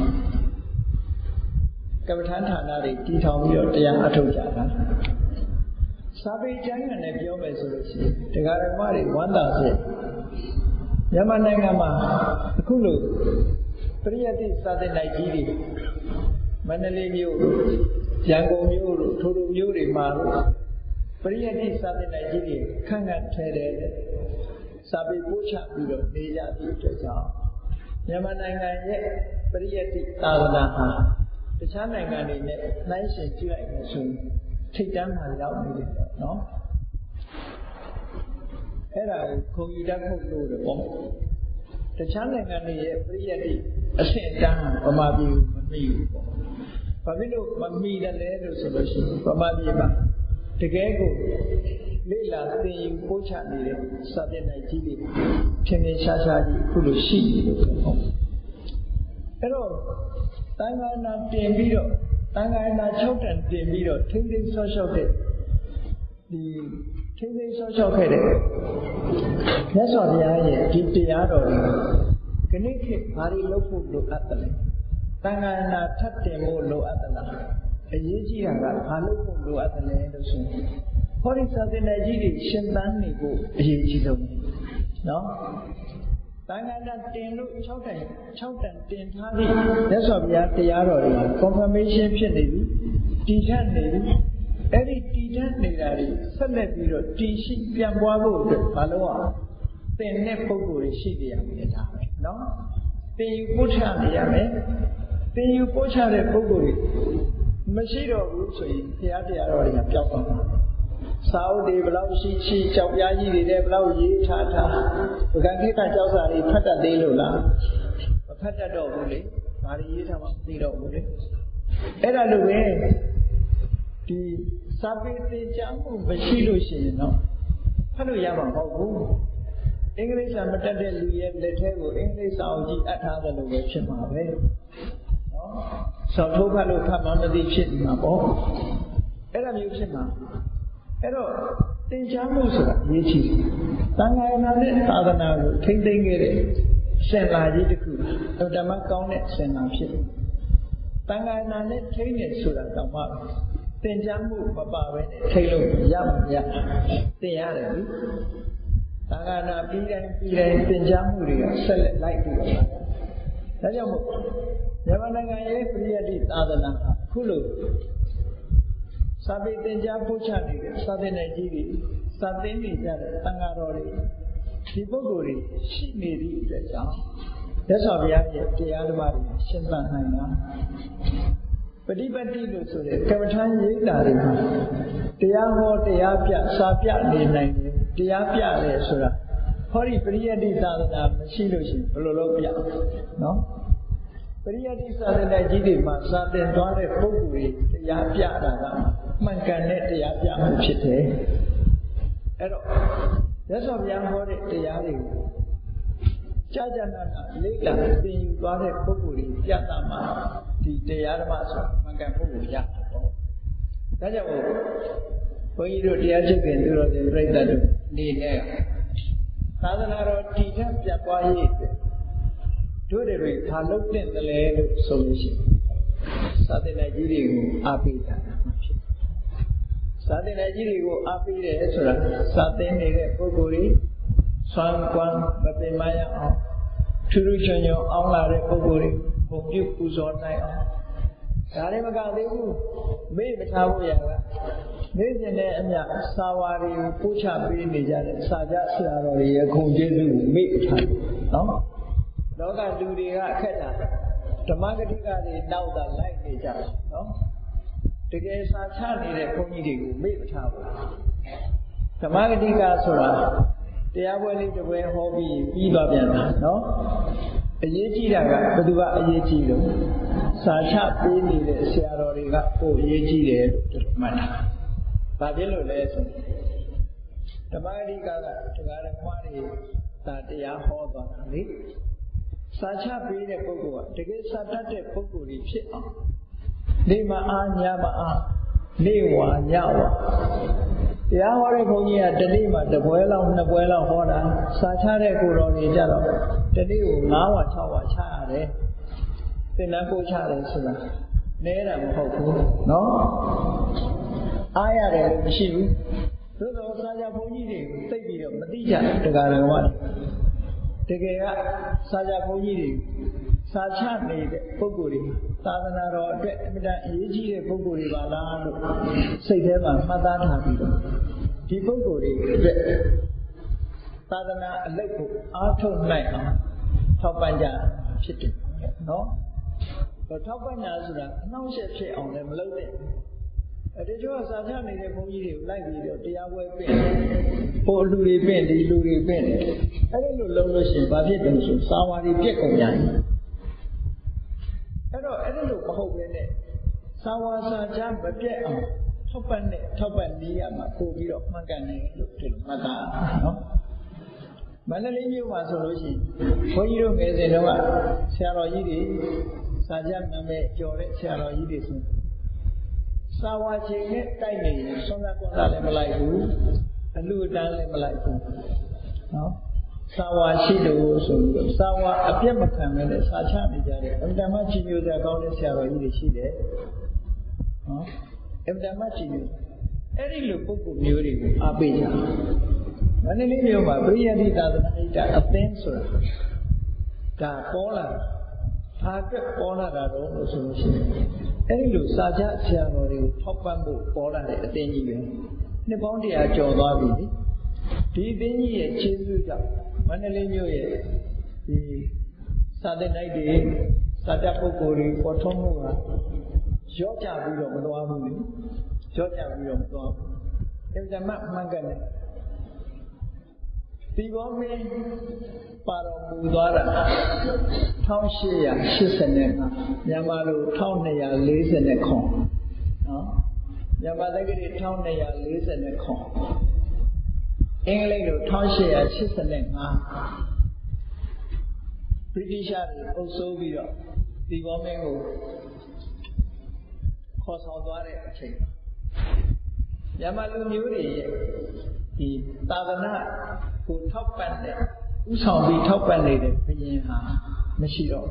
ကမ္ဘာဌာနတွေတည်ထောင်ပြီးတော့တရားအထုတ်ကြတာစာပေကျမ်းနဲ့ပြောမယ်ဆိုလို့ရှိရင်တရားဓမ္မတွေဝမ်းသာစေမြန်မာနိုင်ငံမှာအခုလိုပရိယတ္တိသာသနာကြီးတွေမန္တလေးမြို့ရန်ကုန်မြို့တို့ထိုလိုမြို့တွေမှာပရိယတ္တိသာသနာကြီးတွေခန့်ခန့်ထဲတယ်စာပေပို့ချပြီးတော့နေကြသည့်အတွက်ကြောင့်မြန်မာနိုင်ငံရဲ့ပရိယတ္တိသာသနာဟာတခြားနိုင်ငံတွေနဲ့နှိုင်းယှဉ်ကြည့်လိုက်လို့ဆိုရင်ထိပ်တန်းမှာရောက်နေတယ်ပေါ့နော်အဲ့ဒါကိုခုံယူတတ်ဖို့လို့တယ်ပေါ့တခြားနိုင်ငံတွေရဲ့ပရိယတ္တိအဆင့်အတန်းဗမာပြည်မမီဘူးပေါ့ဘာဖြစ်လို့မမီတယ်လဲလို့ဆိုလို့ရှိရင်ဗမာပြည်မှာတကယ်ကိုလေ့လာသင်ယူပို့ချနေတဲ့စာပေနိုင်ကြီးတွေထင်ထင်ရှားရှားကြီးအခုလိုရှိနေလို့ဆိုတော့အဲ့တော့တန်ခါနာတင်ပြီးတော့တန်ခါနာ6တန်တင်ပြီးတော့ထိမ့်သိမ်းဆော့ရှော့တဲ့ဒီထိမ့်သိမ်းဆော့ရှော့ခဲ့တဲ့မြတ်စွာဘုရားရဲ့ဒီတရားတော်တွေခဏခေတ်ဘာတွေလုပ်ဖို့လိုအပ်တယ်လဲတန်ခါနာထပ်တင်ဖို့လိုအပ်သလားအရေးကြီးတာကဘာလုပ်ဖို့လိုအပ်တယ်လဲလို့ဆိုရင်ဟောဒီသာသနာကြီးတွေရှင်သန်နေဖို့အရေးကြီးဆုံးနော်တန်ခါနာတင်လို့6တန်တင်ထားပြီးမြတ်စွာဘုရားတရားတော်တွေ confirmation ဖြစ်နေပြီတည်ထနေပြီအဲ့ဒီတည်ထနေတာတွေဆက်လက်ပြီးတော့တည်ရှိပြန်ပွားဖို့အတွက်ဘာလို့อ่ะသင်တဲ့ပုဂ္ဂိုလ်တွေရှိနေရမယ်ဒါပဲနော်သင်ယူပို့ချနေရမယ်သင်ယူပို့ချတဲ့ပုဂ္ဂိုလ်တွေမရှိတော့ဘူးဆိုရင်ဘုရားတရားတော်တွေကပျောက်သွားမှာစာအုပ်တွေဘယ်လောက်ရှိကြောက်ပြားကြီးတွေလည်းဘယ်လောက်ရေးထားပကံခေတ်ကကြောက်စာတွေဖတ်တတ်သေးလို့လားမဖတ်တတ်တော့ဘူးလေဘာတွေရေးထားမှမသိတော့ဘူးလေအဲ့ဒါလိုပဲဒီစာပေသင်ကြားမှုမရှိလို့ရှိရင်တော့ဖတ်လို့ရမှာမဟုတ်ဘူးအင်္ဂလိပ်စာမတတ်တဲ့လူရဲ့လက်ထဲကိုအင်္ဂလိပ်စာအုပ်ကြီးအပ်ထားတယ်လို့ပဲဖြစ်မှာပဲနော်ဆောင်းထိုးဖတ်လို့ဖတ်မှမသိဖြစ်မှာပေါ့အဲ့ဒါမျိုးဖြစ်မှာအဲ့တော့သင်ကြားမှုဆိုတာအရေးကြီးတယ်။သံဃာနာနဲ့သာသနာကိုထိမ့်သိမ်းခဲ့တဲ့ရှင်လာကြီးတစ်ခုဓမ္မကောင်းတဲ့ရှင်လာဖြစ်တယ်။သံဃာနာနဲ့ထိမ့်နေဆိုတာတော့မှသင်ကြားမှုမပါပဲနဲ့ထိမ့်လို့ရမှာမရသင်ရတယ်လေ။သံဃာနာပြီးတိုင်းသင်ကြားမှုတွေကဆက်လက်လိုက်ပြီးတော့ဒါကြောင့်မို့မြန်မာနိုင်ငံရဲ့ပရိယတ္တိသာသနာအခုလို့စာပေသင်ကြားပို့ချနေတဲ့စာသင်နယ်ကြီးတွေစာသင်နေကြတဲ့သံဃာတော်တွေဒီပုဂ္ဂိုလ်တွေရှိနေသည့်အတွက်ကြောင့်မြတ်စွာဘုရားရဲ့တရားဓမ္မတွေရှင်းသတ်နိုင်တာပฏิပတ်တိလို့ဆိုတဲ့ကမ္မထာရိပ်တာတွေမှာတရားဟောတရားပြစာပြနေနိုင်တယ်တရားပြတယ်ဆိုတာဟောဒီပရိယတ္တိသာသနာမရှိလို့ရှိရင်ဘယ်လိုလုပ်ပြနော်ပရိယတ္တိသာသနာကြီးတွေမှာစာသင်သွားတဲ့ပုဂ္ဂိုလ်တွေတရားပြတာကမှန်ကန်တဲ့တရားပြမှုဖြစ်တယ်အဲ့တော့မြတ်စွာဘုရားဟောတဲ့တရားတွေကိုကြာကြာနာနာလေ့လာသင်ယူသွားတဲ့ပုဂ္ဂိုလ်တွေပြသမှာဒီတရားဓမ္မဆိုမှန်ကန်ဖို့ကိုရတယ်ပေါ့ဒါကြောင့်ဘုန်းကြီးတို့တရားချုပ်ခင်သူတော်စင်ပြိဿတို့နေနဲ့သာသနာတော်တည်ထပ်ပြတ်သွားရေးအတွက်တို့တွေဘာလုပ်တဲ့တလဲလို့ဆိုလို့ရှိရင်သာသနာကြီးတွေကိုအားပေးတာဖြစ်သာသနာကြီးတွေကိုအားပေးတယ်ဆိုတာသာသင်နေတဲ့ပုဂ္ဂိုလ်တွေဆွမ်းကွမ်းမပင်မရအောင်ထူးထူးချွန်ချွန်အောင်လာတဲ့ပုဂ္ဂိုလ်တွေဘုံပြုပူဇော်နိုင်အောင်ဒါလည်းမကသေးဘူးမေ့မထားဖို့ရတာနေ့စဉ်နဲ့အမျှစာဝါတွေကိုပို့ချပေးနေကြတဲ့စာကြဆရာတော်တွေရဲ့ခုံကျေးဇူးကိုမေ့ထားနော်လောကလူတွေကအခက်တာဓမ္မဂတိကတွေနောက်တာလိုက်နေကြတယ်နော်တကယ်စာချနေတဲ့ဘုန်းကြီးတွေကိုမေ့မထားဘူးဓမ္မဂတိကဆိုတာတရားပွဲလေးတစ်ပွဲဟောပြီးသွားပြန်တာနော်အရေးကြီးတာကဘယ်သူကအရေးကြီးလို့စာချပေးနေတဲ့ဆရာတော်တွေကပိုအရေးကြီးတယ်လို့မှတ်တာဘာဖြစ်လို့လဲဆိုဓမ္မဂတိကတရားတော်ခွားတွေသာတရားဟောသွားတာလေစာချပေးတဲ့ပုဂ္ဂိုလ်ကတကယ်စာတတ်တဲ့ပုဂ္ဂိုလ်ကြီးဖြစ်အောင်နေမအားညမအားနေဝါညဝါတရားဟောတဲ့ဘုန်းကြီးကတနေ့မှတစ်ပွဲလောက်နှစ်ပွဲလောက်ဟောတာစာချတဲ့ကိုယ်တော်တွေကြတော့တနေ့ကို9ဝါ6ဝါချရတယ်သင်္นานပို့ချတယ်ဆိုတာနဲတာမဟုတ်ဘူးနော်အားရတယ်လို့မရှိဘူးသို့တော်စာချဘုန်းကြီးတွေသိပြီးတော့မသိကြတရားတော်ကတကယ်ကစာချဘုန်းကြီးတွေစာချနေတဲ့ပုဂ္ဂိုလ်တွေသာသနာတော်အတွက်အမြဲတမ်းအရေးကြီးတဲ့ပုဂ္ဂိုလ်တွေပါလားလို့စိတ်ထဲမှာမှတ်သားထားပြီးတော့ဒီပုဂ္ဂိုလ်တွေအတွက်သာသနာအလုပ်ကိုအားထုတ်နိုင်အောင်ထောက်ပံ့ကြဖြစ်တယ်နော်ထောက်ပံ့တာဆိုတာအနှောင့်အယှက်ဖြစ်အောင်လည်းမလုပ်နဲ့တချို့ကစာချနေတဲ့ဘုန်းကြီးတွေကိုလိုက်ပြီးတော့တရားပွဲပြင်ဟိုလူတွေပြင်ဒီလူတွေပြင်အဲ့ဒီလိုလုပ်လို့ရှိရင်ဘာဖြစ်တယ်ဆိုစာဝါတွေပြက်ကုန်ကြတယ်အဲ့တော့အဲ့ဒီလိုမဟုတ်ဘဲနဲ့စာဝါစာချမပြက်အောင်ထောက်ပံ့နည်းရမှာပို့ပြီးတော့မှန်ကန်တယ်လို့ဒီလိုမှတ်သားနော်မန္တလေးမြို့မှာဆိုလို့ရှိရင်ဘုန်းကြီးတို့ငယ်စဉ်တုန်းကဆရာတော်ကြီးတွေစာချနာမည်ကျော်တဲ့ဆရာတော်ကြီးတွေဆိုစာဝါချိန်နဲ့တိုက်နေရင်ဆွမ်းသာကွန်တာလည်းမလိုက်ဘူးအလူအတန်းလည်းမလိုက်ဘူးနော်စာဝါရှိလို့ဆိုပြီးတော့စာဝါအပြတ်မခံမဲ့နဲ့စာချနေကြတယ်အမှန်တမ်းချီးမြှောက်ကြကောင်းတဲ့ဆရာတော်ကြီးတွေရှိတယ်နော်အမှန်တမ်းချီးမြှောက်အဲ့ဒီလိုပုဂ္ဂိုလ်မျိုးတွေကိုအားပေးကြမန္တလေးမြို့မှာပရိယတိသာသနာ့အသင်းဆိုတာဒါပေါ်လာဘာအတွက်ပေါ်လာတာတော့လို့ဆိုလို့ရှိရင်အဲ့ဒီလိုစာချဆရာတော်တွေကိုထောက်ပံ့ဖို့ပေါ်လာတဲ့အသင်းကြီးပဲနှစ်ပေါင်း100ကျော်သွားပြီလေဒီအသင်းကြီးရဲ့ခြေစွကြောင့်မန္တလေးမြို့ရဲ့ဒီစာသင်တိုက်တွေစာတတ်ပုဂ္ဂိုလ်တွေပေါ်ထွန်းမှုကရော့ကြပြီးတော့မသွားဘူးလေရော့ကြပြီးတော့မသွားဘူးအင်္ဂမမှန်ကန်တယ်ဒီဘောမင်းပါတော်မူသွားတာ1885မြန်မာလို1240ခွန်နော်မြန်မာတက္ကသိုလ်1240ခွန်အင်္ဂလိပ်လို1885ဗြိတိရှတွေအုပ်စိုးပြီးတော့ဒီဘောမင်းကိုခေါ်ဆောင်သွားတဲ့အချိန်မြန်မာလူမျိုးတွေရဲ့ဒီသာသနာကိုထောက်ပံ့တဲ့ဥဆောင်ပြီးထောက်ပံ့နေတဲ့ဘုရင်ဟာမရှိတော့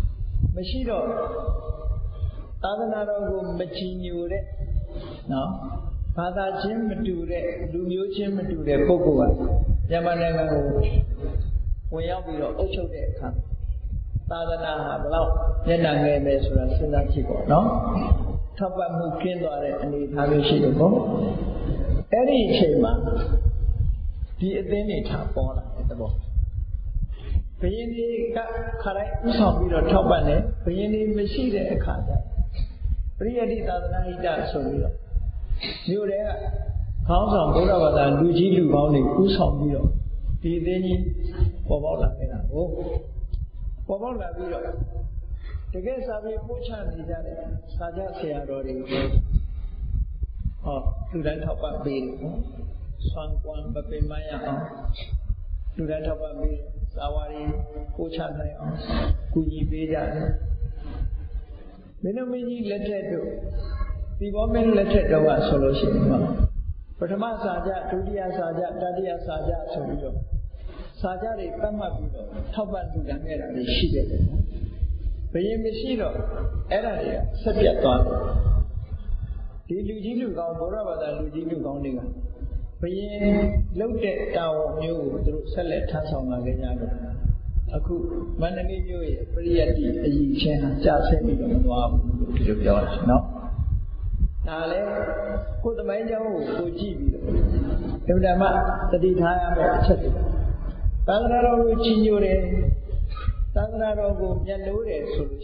သာသနာတော်ကိုမကြည်ညိုတဲ့နော်ဘာသာချင်းမတူတဲ့လူမျိုးချင်းမတူတဲ့ပုဂ္ဂိုလ်ကမြန်မာနိုင်ငံကိုဝင်ရောက်ပြီးတော့အုပ်ချုပ်တဲ့အခါသာသနာဟာဘယ်လောက်မျက်နှာငယ်မယ်ဆိုတာစဉ်းစားကြည့်ပေါ့နော်ထောက်ပံ့မှုကျင်းသွားတဲ့အနေအထားမျိုးရှိတယ်ပေါ့အဲ့ဒီအချိန်မှာဒီအသင်းတွေထားပေါ်လာတဲ့သဘောဘုရင်တွေကခါတိုင်းဥဆောင်ပြီးတော့ထောက်ပံ့တယ်ဘုရင်တွေမရှိတဲ့အခါကျပရိယတိသာသနာဟိတဆိုပြီးတော့မြို့တွေကခေါင်းဆောင်ဘုရားဘာသာလူကြီးလူကောင်းတွေဥဆောင်ပြီးတော့ဒီအသင်းကြီးပေါ်ပေါက်လာခဲ့တာကိုပေါ်ပေါက်လာပြီးတော့တကယ်စာပေပို့ချနေကြတဲ့စာကြဆရာတော်တွေလူတိုင်းထောက်ပံ့ပေးတယ်နော်ဆွမ်းကွမ်းမပင်မရအောင်လူတိုင်းထောက်ပံ့ပေးစာဝါရီပို့ချနိုင်အောင်ကူညီပေးကြတယ်မင်းတို့မင်းကြီးလက်ထက်တို့ဒီဘောမင်းလက်ထက်တော့ဆိုလို့ရှိရင်ပထမစာကြဒုတိယစာကြတတိယစာကြဆိုပြီးတော့စာကြတွေပတ်မှတ်ပြီးတော့ထောက်ပံ့လူတန်းခဲ့တာတွေရှိတယ်ပေါ့ဘယင်မရှိတော့အဲ့ဒါတွေကဆက်ပြတ်သွားတယ်ဒီလူကြီးလူကောင်းဘုရားဘာသာလူကြီးလူကောင်းတွေကဘယင်လုတ်တဲ့တာဝန်မျိုးကိုသူတို့ဆက်လက်ထမ်းဆောင်လာခဲ့ကြတယ်အခုမန္တလေးမြို့ရဲ့ပရိယတ်တိအကြီးချင်းဟာကြာဆင်းပြီးတော့မသွားဘူးလို့ဒီလိုပြောတာနော်ဒါလည်းကိုယ်သမိုင်းကြောင်းကိုကြည့်ပြီးတော့အမှန်တမ်းတတိထားရမယ့်အချက်တွေသာသနာတော်ကိုကြီးညိုတယ်သာသနာတော်ကိုမြတ်လို့တယ်ဆိုလို့ရှိရင်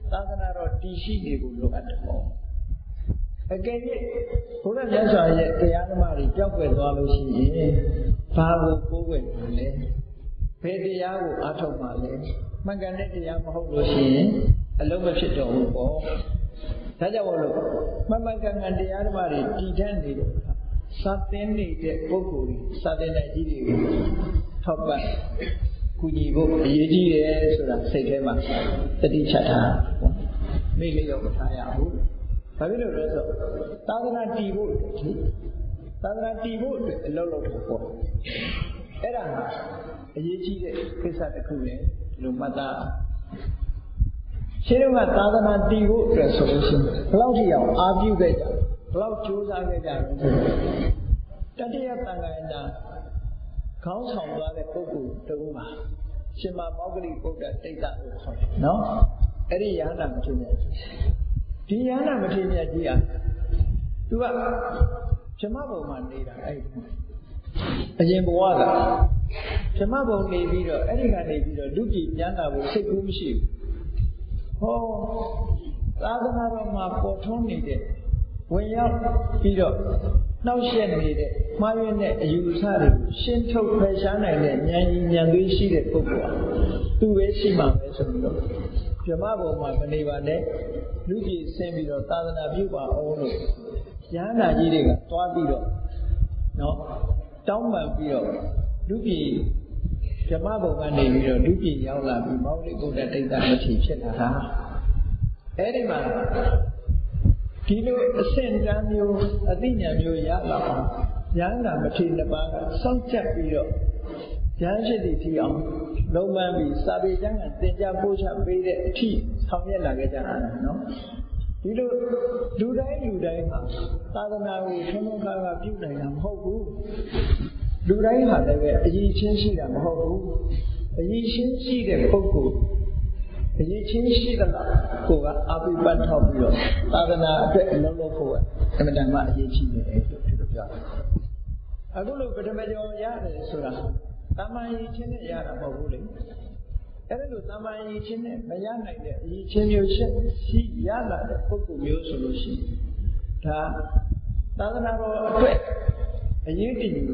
သာသနာတော်တည်ရှိနေဖို့လိုအပ်တယ်ပေါ့အကယ်၍ဘုရားမြတ်စွာရဲ့တရားဓမ္မတွေကြောက်ွယ်သွားလို့ရှိရင်ဘာကိုကိုးကွယ်လဲဘယ်တရားကိုအားထုတ်မှလဲမှန်ကန်တဲ့တရားမဟုတ်လို့ရှိရင်အလုံးမဖြစ်တော့ဘူးပေါ့ဒါကြောင့်မို့လို့မှန်မှန်ကန်ကန်တရားဓမ္မတွေတည်ထန့်နေလို့စာသင်နေတဲ့ပုဂ္ဂိုလ်တွေစာသင်တဲ့ကြီးတွေကိုထောက်ပံ့ကူညီဖို့အရေးကြီးတယ်ဆိုတာစိတ်ထဲမှာတတိချထားမိလျော့မထားရဘူးဘာဖြစ်လို့လဲဆိုသာသနာတည်ဖို့သာသနာတည်ဖို့အတွက်အလုပ်လုပ်ဖို့ပေါ့အဲ့ဒါဟာအရေးကြီးတဲ့ကိစ္စတစ်ခုလေဒီလိုမှတ်သားရှင်းတော့သာသနာတည်ဖို့အတွက်ဆိုလို့ရှိရင်ဘယ်လောက်ထိအောင်အားပြုခဲ့ကြဘယ်လောက်ကြိုးစားခဲ့ကြလဲတတိယသံဃာနာခေါင်းဆောင်သွားတဲ့ပုဂ္ဂိုလ်တစ်ဦးပါရှင်မမောဂလိဗုဒ္ဓတိတ်တလို့ခေါ်တယ်နော်အဲ့ဒီယဟနာမထေရမြတ်ကြီးဒီယဟနာမထေရမြတ်ကြီးဟာသူကဓမ္မဘုံမှာနေတာအဲ့ဒီအရင်ဘဝကဓမ္မဘုံနေပြီးတော့အဲ့ဒီကနေပြီးတော့လူပြည်ပြန်လာဖို့စိတ်ကူးမရှိဘူးဟောသာသနာတော်မှာပေါ်ထွန်းနေတဲ့ဝင်ရောက်ပြီးတော့နှောက်ယှက်နေတဲ့မှားယွင်းတဲ့အယူအဆတွေကိုရှင်းထုတ်ဖယ်ရှားနိုင်တဲ့ဉာဏ်ကြီးဉာဏ်သွေးရှိတဲ့ပုဂ္ဂိုလ်ဟာသူပဲရှိမှပဲဆိုပြီးတော့ဓမ္မဘုံမှာမနေပါနဲ့လူပြည်ဆင်းပြီးတော့သာသနာပြုပါအောင်လို့ဉာဏ်နာကြီးတွေကတွားပြီးတော့နော်တောင်းပန်ပြီးတော့လူပြည်ဓမ္မဘုံကနေပြီးတော့လူပြည်ရောက်လာပြီးမောဂလိဗုဒ္ဓတိတ်တမထေရဖြစ်လာတာအဲ့ဒီမှာဒီလိုအဆင့်တန်းမျိုးအသိဉာဏ်မျိုးရလာအောင်ဉာဏ်နာမထေရနှစ်ပါးကစောင့်ကြပ်ပြီးတော့ဉာဏ်ရှိသည့်ထီအောင်လုံးပန်းပြီးစာပေကျမ်းကသင်ကြားပို့ချပေးတဲ့အထိဆောင်ရွက်လာခဲ့ကြတာနော်ဒီလိုလူတိုင်းဟာသာသနာကိုထုံးထုံးခါခါပြုနိုင်တာမဟုတ်ဘူးလူတိုင်းဟာလည်းပဲအရေးချင်းရှိတာမဟုတ်ဘူးအရေးချင်းရှိတဲ့ပုဂ္ဂိုလ်အရေးချင်းရှိသလားကိုကအပိပတ်ထောက်ပြီးတော့သာသနာအတွက်အလုံးလုံးဖို့အမှန်တမ်းမှအရေးကြီးတယ်လို့ဒီလိုပြောတယ်အခုလိုပထမကျော်ရတယ်ဆိုတာတမန်ရေးချင်းနဲ့ရတာမဟုတ်ဘူးလေအဲ့ဒါလိုတမန်ရေးချင်းနဲ့မရနိုင်တဲ့အရေးချင်းမျိုးရှိရလာတဲ့ပုဂ္ဂိုလ်မျိုးဆိုလို့ရှိရင်ဒါသာသနာတော်အတွက်အရေးတည်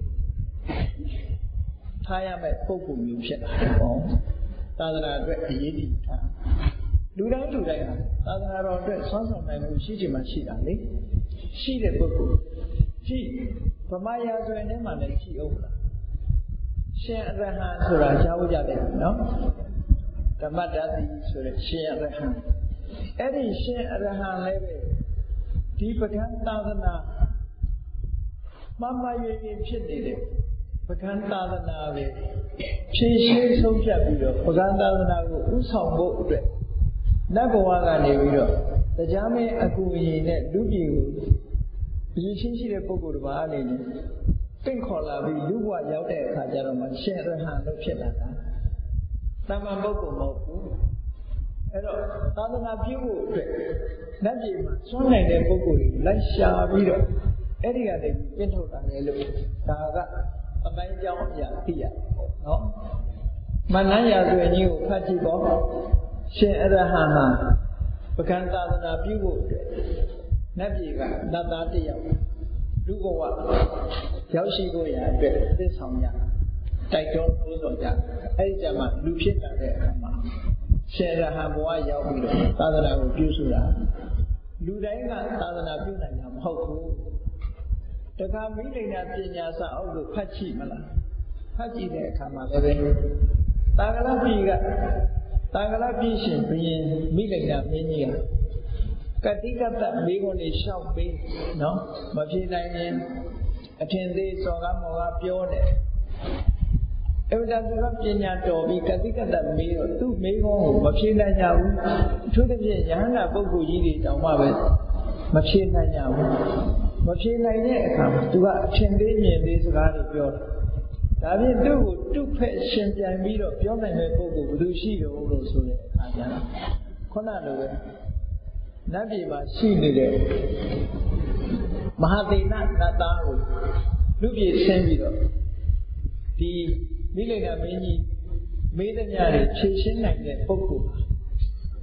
ထားရမယ့်ပုဂ္ဂိုလ်မျိုးဖြစ်လာတယ်ပေါ့သာသနာအတွက်အရေးကြီးတာလူတိုင်းဟာသာသနာတော်အတွက်ဆွမ်းဆောင်နိုင်မှုရှိချင်မှရှိတာလေရှိတဲ့ပုဂ္ဂိုလ်ရှိဗမာရာဇဝင်ထဲမှာလည်းရှိအောင်လားရှင်အရဟံဆိုတာကြားဖို့ကြတယ်နော်ဓမ္မတတိဆိုတဲ့ရှင်အရဟံအဲ့ဒီရှင်အရဟံလည်းပဲဒီပကံသာသနာမမရွေဖြစ်နေတဲ့ပကံသာသနာပဲဖြည့်ရှင်းဆုံးဖြတ်ပြီးတော့ပကံသာသနာကိုဥဆောင်ဖို့အတွက်နတ်ဘဝကနေပြီးတော့တရားမင်းအကူအညီနဲ့လူပြည်ကိုရည်ချင်းရှိတဲ့ပုဂ္ဂိုလ်တစ်ပါးအနေနဲ့တင့်ခေါ်လာပြီးလူဘဝရောက်တဲ့အခါကျတော့မှရှင်ရဟန်းလို့ဖြစ်လာတာတမန်ပုဂ္ဂိုလ်မဟုတ်ဘူးအဲ့တော့သာသနာပြုဖို့အတွက်နတ်ပြည်မှာစွန့်နိုင်တဲ့ပုဂ္ဂိုလ်တွေလိုက်ရှာပြီးတော့အဲ့ဒီကနေပြင့်ထုတ်တာလေလို့ဒါကအပိုင်းကြောင်းအရာသိရပေါ့နော်မနန်းရာဇဝင်ကြီးကိုဖတ်ကြည့်ပေါ့ရှင်အရဟံဟာပကံသာသနာပြုဖို့အတွက်နတ်ပြည်ကနတ်သားတစ်ယောက်လူဘဝရောက်ရှိဖို့ရအတွက်သစ္ဆောင်ရတိုက်တွန်းပို့ဆောင်ကြအဲ့ဒီကြမှာလူဖြစ်လာတဲ့အခါမှာရှင်ရဟံဘဝရောက်ပြီးတော့သာသနာကိုပြုစုတာလူတိုင်းကသာသနာပြုနိုင်တာမဟုတ်ဘူးတခါမိလိန်နာပညာစာအုပ်ကိုဖတ်ကြည့်မလားဖတ်ကြည့်တဲ့အခါမှာလည်းပဲတာဂလပြည်ရှင်ဘုရင်မိလိန်နာမင်းကြီးကတိကတ္တမိဂုဏ်တွေလျှောက်ပေးနော်မဖြေနိုင်ရင်အထင်သေးစော်ကားမော်ကားပြောတယ်အဲ့ဒါသူကပညာတော်ပြီးကတိကတ္တမေးတော့သူ့မိဂုံးကိုမဖြေနိုင်ကြဘူးအထူးသဖြင့်ယဟန္တာပုဂ္ဂိုလ်ကြီးတွေတောင်မှပဲမဖြေနိုင်ကြဘူးမဖြေနိုင်တဲ့အခါမှာသူကအထင်သေးမြင်သေးစကားတွေပြောတယ်ဒါဖြင့်သူ့ကိုတုဖက်ရှင်ပြန်ပြီးတော့ပြောနိုင်တဲ့ပုဂ္ဂိုလ်ဘယ်သူရှိတော့လို့ဆိုတဲ့အခါကျတော့ခုနလိုပဲနတ်ပြည်မှာရှိနေတဲ့မဟာသေနနတ်သားကိုလူပြည်ဆင်းပြီးတော့ဒီမိလိန်နာမင်းကြီးမေးသမျှတွေဖြေရှင်းနိုင်တဲ့ပုဂ္ဂိုလ်န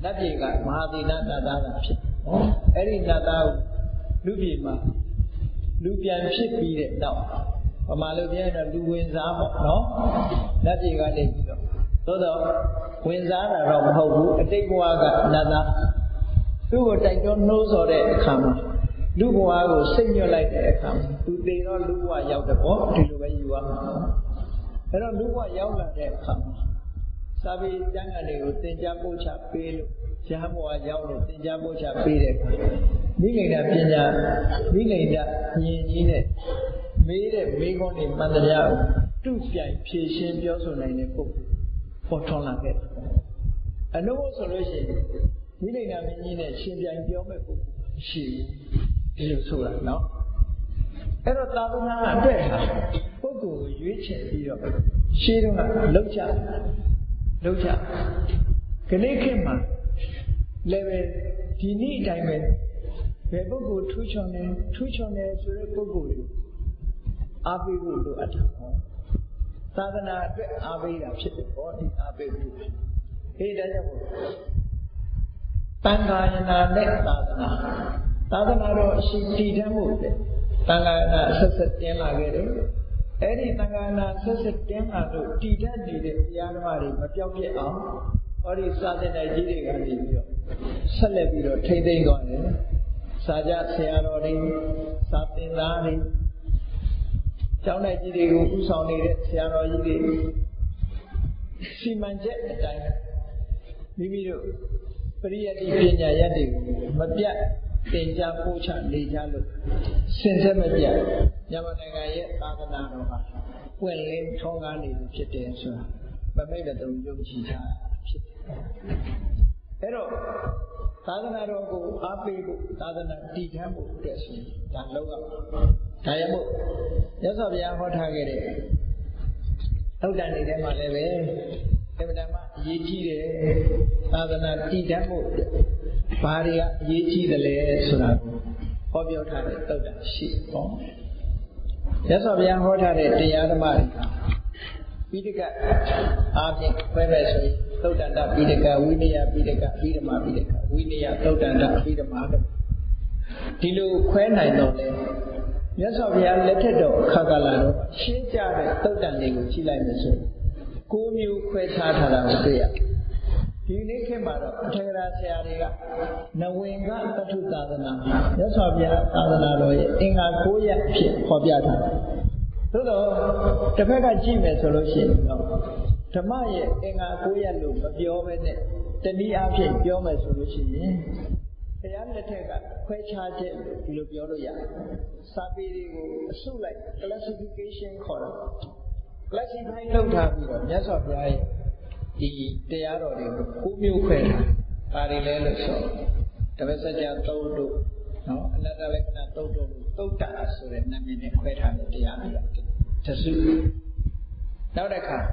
နတ်ပြည်ကမဟာသေနနတ်သားကဖြစ်အဲ့ဒီနတ်သားကိုလူပြည်မှာလူပြန်ဖြစ်ပြီးတဲ့နောက်ဗမာလူပြန်တော့လူဝင်စားပေါ့နော်နတ်ပြည်ကနေပြီးတော့သို့တော့ဝင်စားတာတော့မဟုတ်ဘူးအတိတ်ဘဝကနတ်သားသူ့ကိုတိုက်တွန်းနှိုးဆော်တဲ့အခါမှာလူဘဝကိုစိတ်ညွတ်လိုက်တဲ့အခါမှာသူသေတော့လူဘဝရောက်တယ်ပေါ့ဒီလိုပဲယူရမှာအဲ့တော့လူဘဝရောက်လာတဲ့အခါမှာစာပေကျမ်းဂန်တွေကိုသင်ကြားပို့ချပေးလို့ရဟန်းဘဝရောက်လို့သင်ကြားပို့ချပေးတဲ့အခါမိဂိန္ဒပညာမိဂိန္ဒဉာဏ်ကြီးနဲ့မေးတဲ့မေးခွန်းတွေမှန်တရားကိုတုပြိုင်ဖြေရှင်းပြောဆိုနိုင်တဲ့ပုဂ္ဂိုလ်ပေါ်ထွန်းလာခဲ့တယ်အနုဘဆိုလို့ရှိရင်မိဂိန္ဒမင်းကြီးနဲ့ရှင်ပြိုင်ပြောမဲ့ပုဂ္ဂိုလ်ရှိဒီလိုဆိုတာနော်အဲ့တော့သာသနာအတွက်ဟာပုဂ္ဂိုလ်ကိုရွေးချယ်ပြီးတော့ရှင်းတော့လောက်ကြခဏခေတ်မှာလည်းပဲဒီနေ့အတိုင်းပဲဘယ်ပုဂ္ဂိုလ်ထူးချွန်တယ်ဆိုတဲ့ပုဂ္ဂိုလ်တွေအားပေးဖို့လိုအပ်တယ်သာသနာအတွက်အားပေးတာဖြစ်တယ်ပေါ့ဒီအားပေးဖို့အေးဒါကြောင့်တန်ခါယနာနဲ့သာသနာတော့အရှိတည်တတ်မှုတဲ့တန်ခါယနာဆက်တင်းလာခဲ့တယ်အဲ့ဒီတန်ခါယနာဆက်တင်းလာလို့တည်တတ်နေတဲ့တရားဓမ္မတွေမပြောင်းပြတ်အောင်ဟောဒီစာသင်တိုက်ကြီးတွေကနေပြီးတော့ဆက်လက်ပြီးတော့ထိမ့်သိမ်းသွားတယ်စာကြဆရာတော်တွေစာသင်သားတွေကျောင်းတိုက်ကြီးတွေကိုဥဆောင်နေတဲ့ဆရာတော်ကြီးတွေစီမံချက်အတိုင်းမိမိတို့ပရိယတ္တိပညာရတ်တွေကိုမပြတ်သင်ကြားပို့ချနေကြလို့စင်ဆက်မပြတ်မြန်မာနိုင်ငံရဲ့သာသနာတော်ဟာပွင့်လင်းထွန်းကားနေပြီဖြစ်တယ်ဆိုတာမမိတ်တဲ့တုံယုံကြည်ထားဖြစ်တယ်အဲ့တော့သာသနာတော်ကိုအားပေးဖို့သာသနာတည်ထမ်းဖို့အတွက်ဆိုရင်ဒါလောက်ရပါဒါရမို့ရသော်ဘုရားဟောထားခဲ့တဲ့သုတ်တန်တွေထဲမှာလည်းပဲအမှန်တမ်းအရေးကြီးတယ်သာသနာတည်တတ်ဖို့ဘာတွေကအရေးကြီးတယ်လဲဆိုတာကိုဟောပြောထားတဲ့သုတ်တန်ရှိပေါ့ရသော်ဘုရားဟောထားတဲ့တရားဓမ္မတွေပိဋကအားဖြင့်ခွဲမဲ့ဆိုရင်သုတ်တန်တပိဋကဝိနည်းပိဋကအဘိဓမ္မာပိဋကဝိနည်းသုတ်တန်တအဘိဓမ္မာဒီလိုခွဲနိုင်တော့လေမြတ်စွာဘုရားလက်ထက်တော်အခါကလာတော့ရှင်းကြတဲ့သုတ်တန်တွေကိုကြည့်လိုက်မယ်ဆိုရင်9မျိုးခွဲခြားထားတာကိုတွေ့ရဒီနေ့ခေတ်မှာတော့အထက်ကရာဆရာတွေကနဝင်ကပထုသာသနာမြတ်စွာဘုရားသာသနာတော်ရဲ့အင်္ဂါ9ရပ်အဖြစ်ဖော်ပြထားတယ်သို့တော့တစ်ဖက်ကကြည့်မယ်ဆိုလို့ရှိရင်တော့ဓမ္မရဲ့အင်္ဂါ9ရပ်လို့မပြောဘဲနဲ့တနည်းအားဖြင့်ပြောမယ်ဆိုလို့ရှိရင်ဘုရားလက်ထက်ကခွဲခြားချက်ဒီလိုပြောလို့ရတယ်စာပေတွေကိုအစုလိုက် classification ခေါ်တာ classify လုပ်ထားပြီးတော့မြတ်စွာဘုရားရဲ့ဒီတရားတော်တွေကို9မျိုးခွဲထားပါရီလဲလို့ဆိုတပည့်စကြာ3တို့နော်အနတ္တလက္ခဏာ3တို့သုတ်တာဆိုတဲ့နာမည်နဲ့ခွဲထားတဲ့တရားတွေတစုနောက်တစ်ခါ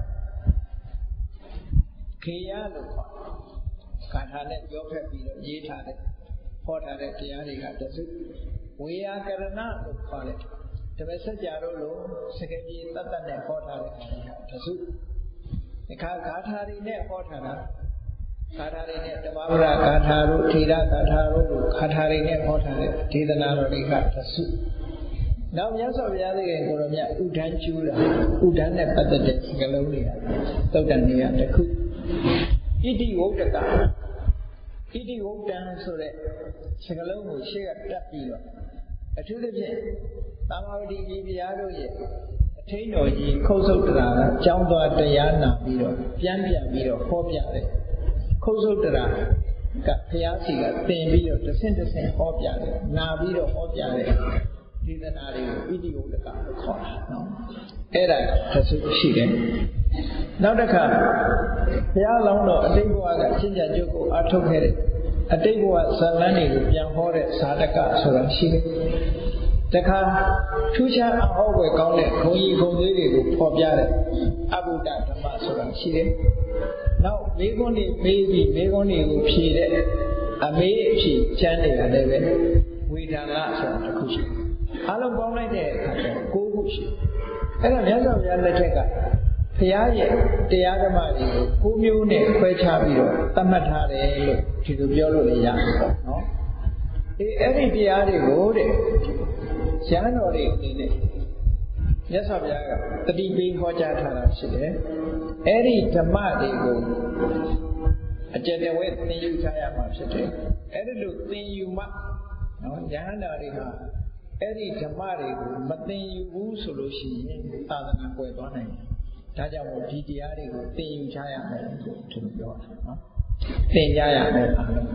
ခေယလို့ခေါ်ဂါထာနဲ့ပြောဖက်ပြီးတော့ရေးထားတဲ့ဟောထားတဲ့တရားတွေကတစုဝေယကရဏလို့ခေါ်တယ်တပည့်စကြာတို့လိုစကပြေတတ်တတ်နဲ့ဟောထားတဲ့တစုအခါဂါထာတွေနဲ့ဟောထားတာဂါထာတွေနဲ့ဓမ္မပဒဂါထာတို့ထေရဂါထာတို့လိုဂါထာတွေနဲ့ဟောထားတဲ့ဒေသနာတော်တွေကတစုနောက်မြတ်စွာဘုရားသခင်ကိုရောမြတ်ဥဒန်းကျူးတာဥဒန်းနဲ့ပတ်သက်တဲ့စကားလုံးတွေကသုတ်တန်တွေကတစ်ခုဣတိဝုဒ္ဒကဣတိဝုဒ္ဒံဆိုတဲ့စကားလုံးကိုရှေ့ကတက်ပြီးတော့အထူးသဖြင့်သာမဝတိကြီးဘုရားတို့ရဲ့အထိန်တော်ကြီးခုတ်ဆုတ်တရာကကျောင်းသွားတရားနာပြီးတော့ပြန်ပြီးတော့ဟောပြတယ်ခုတ်ဆုတ်တရာကဘုရားစီကသင်ပြီးတော့တစ်ဆင့်ဟောပြတယ်နာပြီးတော့ဟောပြတယ်ဒေသနာတွေကိုဣတိဝုဒ္ဒကလို့ခေါ်တာနော်အဲ့ဒါတစ်စုရှိတယ်နောက်တစ်ခါဘုရားလောင်းတော်အတိတ်ဘဝကရှင်းကြကြုတ်ကိုအားထုတ်ခဲ့တဲ့အတိတ်ဘဝဇာလန်းတွေကိုပြန်ဟောတဲ့ဇာတကဆိုတာရှိတယ်တခါထူးခြားအဟောွယ်ကောင်းတဲ့ဂုံကြီးဂုံသေးတွေကိုဖော်ပြတဲ့အဘုဒ္ဓဓမ္မဆိုတာရှိတယ်နောက်မေခွန်းတွေမေးပြီးမေခွန်းတွေကိုဖြေတဲ့အမေးအဖြေချမ်းနေတာလည်းပဲဝေဒနာဆိုတာတစ်ခုရှိတယ်အားလုံးပေါင်းလိုက်တဲ့အခါကျ9ခုရှိအဲ့ဒါမြတ်စွာဘုရားလက်ထက်ကဖရာရဲ့တရားဓမ္မတွေကိုကိုမျိုးနဲ့ခွဲခြားပြီးတော့သတ်မှတ်ထားတယ်လို့ဒီလိုပြောလို့လည်းရတယ်ပေါ့နော်အဲ့ဒီတရားတွေကိုတဲ့ရဟန်းတော်တွေအနေနဲ့မြတ်စွာဘုရားကတတိပေးဟောကြားထားတာရှိတယ်အဲ့ဒီဓမ္မတွေကိုအကျဉ်းဝဲသင်ယူကြရမှာဖြစ်တယ်အဲ့ဒီလိုသင်ယူမှနော်ရဟန္တာတွေဟာအဲ့ဒီဓမ္မတွေကိုမသင်ယူဘူးဆိုလို့ရှိရင်သာသနာကွယ်သွားနိုင်တယ်ဒါကြောင့်မို့ဒီတရားတွေကိုသင်ယူကြရမယ်လို့သူပြောတာနော်သင်ကြရမယ်အားလုံး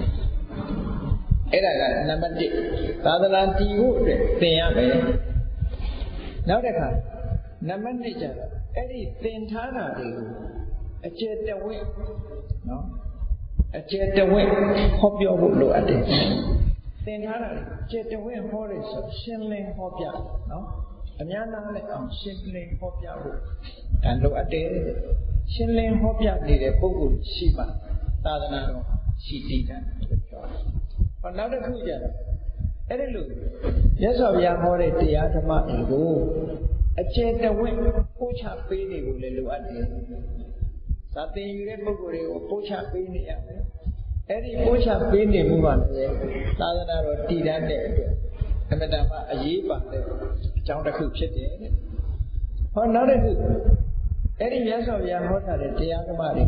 အဲ့ဒါကနံပါတ်1သာသနာတည်ဖို့အတွက်သင်ရမယ်နောက်တစ်ခါနံပါတ်2ကျတော့အဲ့ဒီသင်ထားတာတွေကိုအကျယ်တဝင့်နော်အကျယ်တဝင့်ဟောပြောဖို့လိုအပ်တယ်သင်ထားတာအကျယ်တဝင့်ဟောတယ်ဆိုရှင်းလင်းဟောပြနော်အများနာနဲ့အောင်ရှင်းလင်းဟောပြဖို့ဒါလိုအပ်တယ်ရှင်းလင်းဟောပြနေတဲ့ပုဂ္ဂိုလ်ရှိမှသာသနာတော်ရှိတည်တယ်ပြောတယ်ဟောနောက်တစ်ခုကျတော့အဲ့ဒီလိုမြတ်စွာဘုရားဟောတဲ့တရားဓမ္မတွေကိုအကျယ်တဝင့်ပို့ချပေးနေဖို့လည်းလိုအပ်တယ်။သာသင်ယူတဲ့ပုဂ္ဂိုလ်တွေကိုပို့ချပေးနေရမယ်။အဲ့ဒီပို့ချပေးနေမှုပါလေသာသနာတော်တည်တတ်တဲ့အတွက်အမှန်တမ်းအရေးပါတဲ့အကြောင်းတစ်ခုဖြစ်တယ်။ဟောနောက်တစ်ခုအဲ့ဒီမြတ်စွာဘုရားဟောထားတဲ့တရားဓမ္မတွေ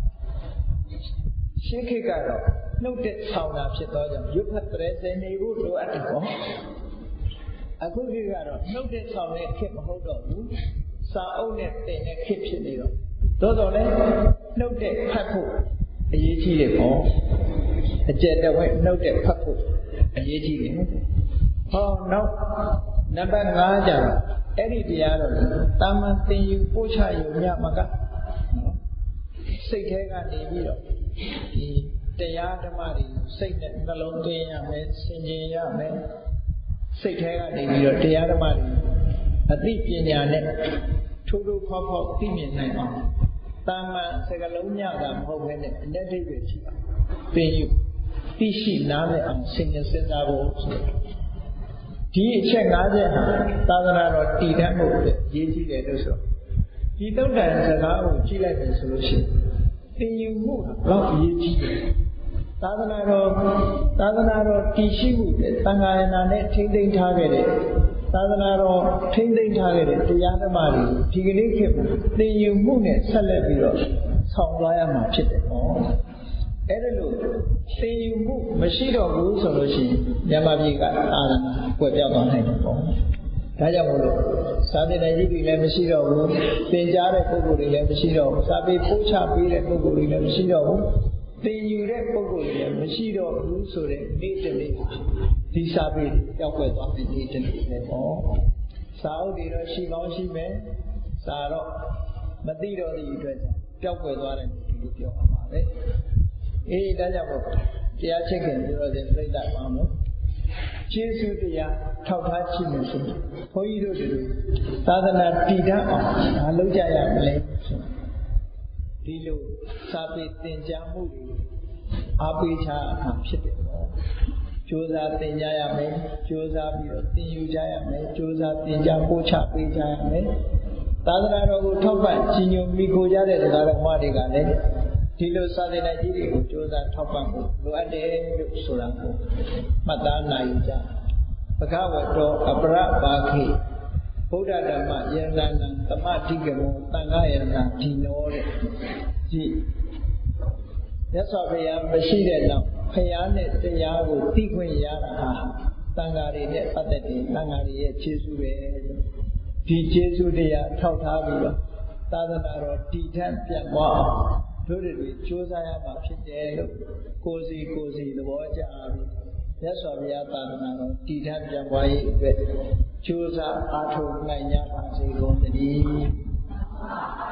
ရှင်းခေတ်ကတော့နှုတ်တဲ့ဆောင်တာဖြစ်သောကြောင့်ရွတ်ဖတ်တဲ့စင်နေဖို့လိုအပ်တယ်ပေါ့အခုခေတ်ကတော့နှုတ်တဲ့ဆောင်တဲ့ခေတ်မဟုတ်တော့ဘူးစာအုပ်နဲ့သင်တဲ့ခေတ်ဖြစ်နေတော့သို့တော်လည်းနှုတ်တဲ့ဖတ်ဖို့အရေးကြီးတယ်ပေါ့အကျယ်တဝင့်နှုတ်တဲ့ဖတ်ဖို့အရေးကြီးတယ်ဟောနောက်နံပါတ်5ကျတော့အဲ့ဒီတရားတော်တာမန်သင်ယူပို့ချယူညမကနော်စိတ်ထဲကနေပြီးတော့ဒီတရားဓမ္မတွေစိတ်နဲ့နှလုံးသွင်းရမယ်ဆင်ခြင်ရမယ်စိတ်ထဲကနေပြီးတော့တရားဓမ္မတွေအသိပညာနဲ့ထိုးထိုးဖောက်ဖောက်သိမြင်နိုင်အောင်တာမန်စကလုံးညတာမဟုတ်ဘဲနဲ့အ내ဒိဋ္ဌိရှိပါသင်ယူသိရှိနားလည်အောင်စဉ်းစားဖို့ဒီအချက်5ချက်ဟာသာသနာတော်တည်တတ်မှုအတွက်ရေးကြည့်တယ်လို့ဆိုဒီသုတ်တန်စကားကိုကြည့်လိုက်မယ်ဆိုလို့ရှိရင်သင်ယူမှုတော့အရေးကြီးတယ်သာသနာတော်တည်ရှိမှုတဲ့သံဃာယနာနဲ့ထိမ့်သိမ်းထားခဲ့တဲ့သာသနာတော်ထိမ့်သိမ်းထားခဲ့တဲ့တရားဓမ္မတွေဒီကနေ့ခေတ်မှာသင်ယူမှုနဲ့ဆက်လက်ပြီးတော့ဆောင်သွားရမှာဖြစ်တယ်ပေါ့အဲ့ဒါလို့သင်ယူမှုမရှိတော့ဘူးဆိုလို့ရှိရင်မြန်မာပြည်ကသာသနာကွယ်ပြောက်သွားနိုင်တယ်ပေါ့ဒါကြောင့်မို့လို့စာသင်တဲ့ကြီးတွေလည်းမရှိတော့ဘူးသင်ကြားတဲ့ပုဂ္ဂိုလ်တွေလည်းမရှိတော့ဘူးစာပေပို့ချပေးတဲ့ပုဂ္ဂိုလ်တွေလည်းမရှိတော့ဘူးသင်ယူတဲ့ပုဂ္ဂိုလ်တွေလည်းမရှိတော့ဘူးဆိုတဲ့နေ့တစ်နေ့ဒီစာပေကြောက်ွယ်သွားတဲ့နေ့တစ်နေ့ပဲပေါ့စာအုပ်တွေတော့ရှိကောင်းရှိမယ်စာတော့မသိတော့တဲ့အတွက်ကြောက်ွယ်သွားတဲ့နေ့ဒီလိုပြောရမှာပဲအေးဒါကြောင့်မို့တရားချစ်ခင်ပြောရတဲ့ပြိဿပါမို့ကျေးဇူးတရားထောက်ထားကြည့်မယ်ဆိုဘုန်းကြီးတို့တွေသာသနာတည်တတ်အောင်မလုပ်ကြရမလဲဆိုဒီလိုစာပေသင်ကြားမှုတွေအားပေးချမှာဖြစ်တယ်ပေါ့ကြိုးစားသင်ကြားရမယ်ကြိုးစားပြီးတော့သင်ယူကြရမယ်ကြိုးစားသင်ကြားပို့ချပေးကြရမယ်သာသနာတော်ကိုထောက်ပံ့ကြီးညိုမိခိုကြတဲ့တရားတော်မှတွေကလည်းဒီလိုစာသင်တိုင်းကြီးတွေကိုကြိုးစားထောက်ပံ့ဖို့လိုအပ်တယ်လို့ဆိုတာကိုမှတ်သားနိုင်ကြဘဂဝတောအပရပါခိဗုဒ္ဓဓမ္မယန္တနာသမတိကမောသံဃာယန္တနာဒီနောတဲ့ကြည့်မြတ်စွာဘုရားမရှိတဲ့နောက်ဘုရားနဲ့တရားကိုသိခွင့်ရတာဟာသံဃာတွေနဲ့ပတ်သက်တဲ့သံဃာတွေရဲ့ကျေးဇူးပဲဒီကျေးဇူးတရားထောက်ထားပြီးတော့သာသနာတော်တည်ထပ်ပြတ်သွားအောင်တို့တွေကြိုးစားရမှာဖြစ်တယ်လို့ကိုယ်စီသဘောကျပြီးမြတ်စွာဘုရားသာသနာတော်တည်ထပ်ပြတ်သွားရေးအတွက်ကြိုးစားအားထုတ်နိုင်ကြပါစေကုန်သတည်း